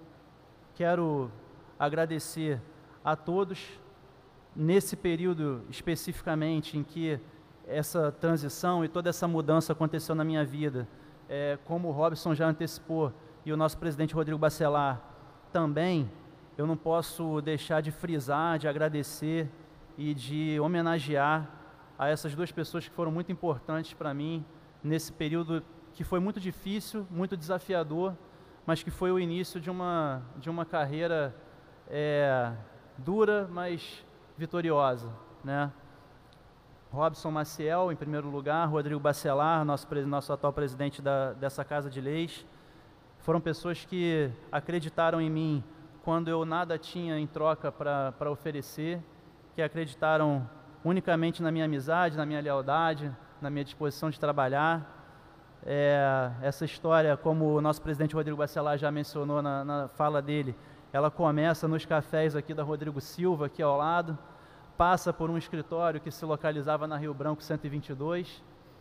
S7: quero agradecer a todos nesse período especificamente em que essa transição e toda essa mudança aconteceu na minha vida. É, como o Robson já antecipou e o nosso presidente Rodrigo Bacelar também, eu não posso deixar de frisar, de agradecer e de homenagear a essas duas pessoas que foram muito importantes para mim nesse período que foi muito difícil, muito desafiador, mas que foi o início de uma, de uma carreira é, dura, mas vitoriosa, né? Robson Maciel, em primeiro lugar, Rodrigo Bacelar, nosso, nosso atual presidente da, dessa Casa de Leis, foram pessoas que acreditaram em mim quando eu nada tinha em troca para oferecer, que acreditaram unicamente na minha amizade, na minha lealdade, na minha disposição de trabalhar. É, essa história, como o nosso presidente Rodrigo Bacelar já mencionou na, na fala dele, ela começa nos cafés aqui da Rodrigo Silva, aqui ao lado, passa por um escritório que se localizava na Rio Branco cento e vinte e dois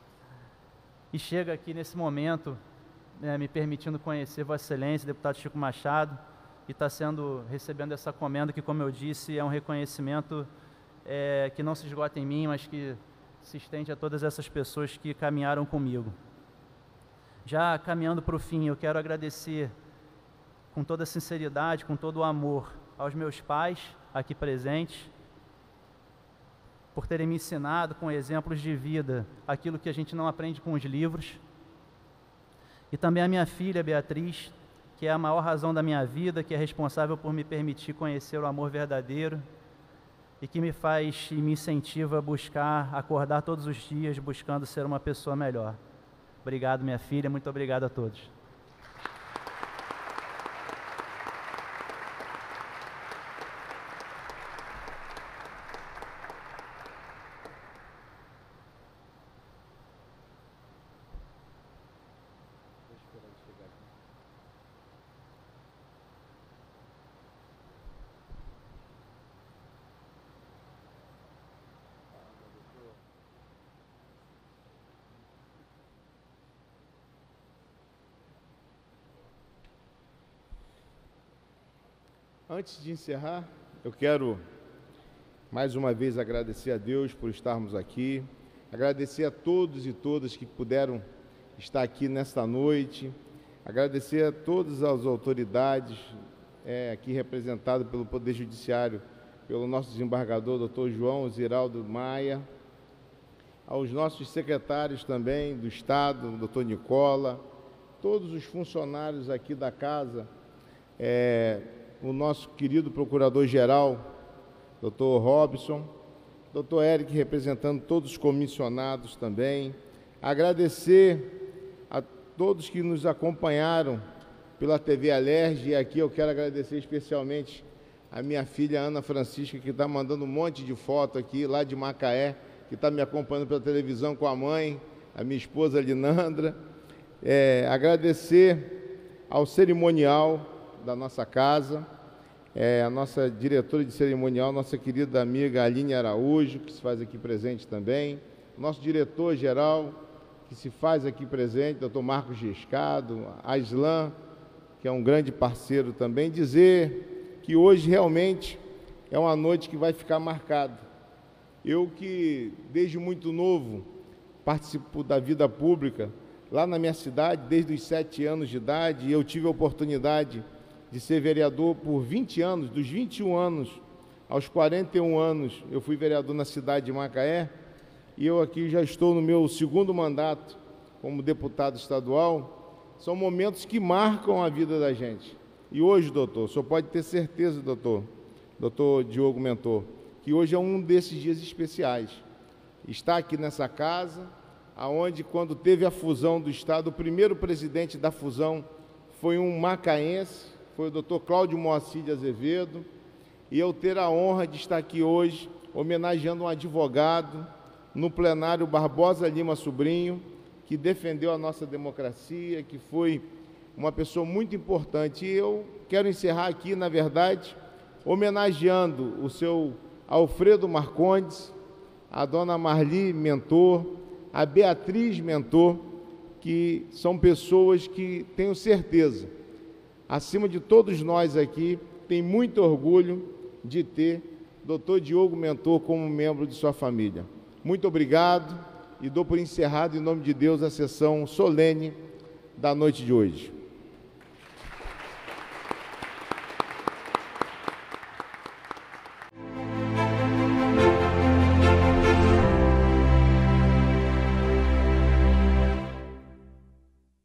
S7: e chega aqui nesse momento, né, me permitindo conhecer Vossa Excelência, deputado Chico Machado, e está sendo, recebendo essa comenda que, como eu disse, é um reconhecimento é, que não se esgota em mim, mas que se estende a todas essas pessoas que caminharam comigo. Já caminhando para o fim, eu quero agradecer com toda a sinceridade, com todo o amor, aos meus pais aqui presentes, por terem me ensinado com exemplos de vida aquilo que a gente não aprende com os livros, e também a minha filha Beatriz, que é a maior razão da minha vida, que é responsável por me permitir conhecer o amor verdadeiro e que me faz e me incentiva a buscar, acordar todos os dias buscando ser uma pessoa melhor. Obrigado, minha filha, muito obrigado a todos.
S3: Antes de encerrar, eu quero mais uma vez agradecer a Deus por estarmos aqui, agradecer a todos e todas que puderam estar aqui nesta noite, agradecer a todas as autoridades é, aqui representadas pelo Poder Judiciário, pelo nosso desembargador, doutor João Ziraldo Maia, aos nossos secretários também do Estado, doutor Nicola, todos os funcionários aqui da Casa, é, o nosso querido procurador-geral, doutor Robson, doutor Eric, representando todos os comissionados também. Agradecer a todos que nos acompanharam pela T V Alerj, e aqui eu quero agradecer especialmente a minha filha Ana Francisca, que está mandando um monte de foto aqui, lá de Macaé, que está me acompanhando pela televisão com a mãe, a minha esposa Linandra. É, agradecer ao cerimonial da nossa casa, é, a nossa diretora de cerimonial, nossa querida amiga Aline Araújo, que se faz aqui presente também, nosso diretor-geral, que se faz aqui presente, doutor Marcos Giscado, a Islan, que é um grande parceiro também, dizer que hoje realmente é uma noite que vai ficar marcada. Eu que, desde muito novo, participo da vida pública, lá na minha cidade, desde os sete anos de idade, e eu tive a oportunidade de ser vereador por vinte anos, dos vinte e um anos aos quarenta e um anos, eu fui vereador na cidade de Macaé, e eu aqui já estou no meu segundo mandato como deputado estadual. São momentos que marcam a vida da gente. E hoje, doutor, o senhor pode ter certeza, doutor, doutor Diogo Mentor, que hoje é um desses dias especiais. Está aqui nessa casa, aonde quando teve a fusão do Estado, o primeiro presidente da fusão foi um macaense, foi o doutor Cláudio Moacir de Azevedo, e eu ter a honra de estar aqui hoje, homenageando um advogado, no plenário Barbosa Lima Sobrinho, que defendeu a nossa democracia, que foi uma pessoa muito importante. E eu quero encerrar aqui, na verdade, homenageando o seu Alfredo Marcondes, a dona Marli Mentor, a Beatriz Mentor, que são pessoas que tenho certeza, acima de todos nós aqui, tem muito orgulho de ter doutor Diogo Mentor como membro de sua família. Muito obrigado e dou por encerrado, em nome de Deus, a sessão solene da noite de hoje.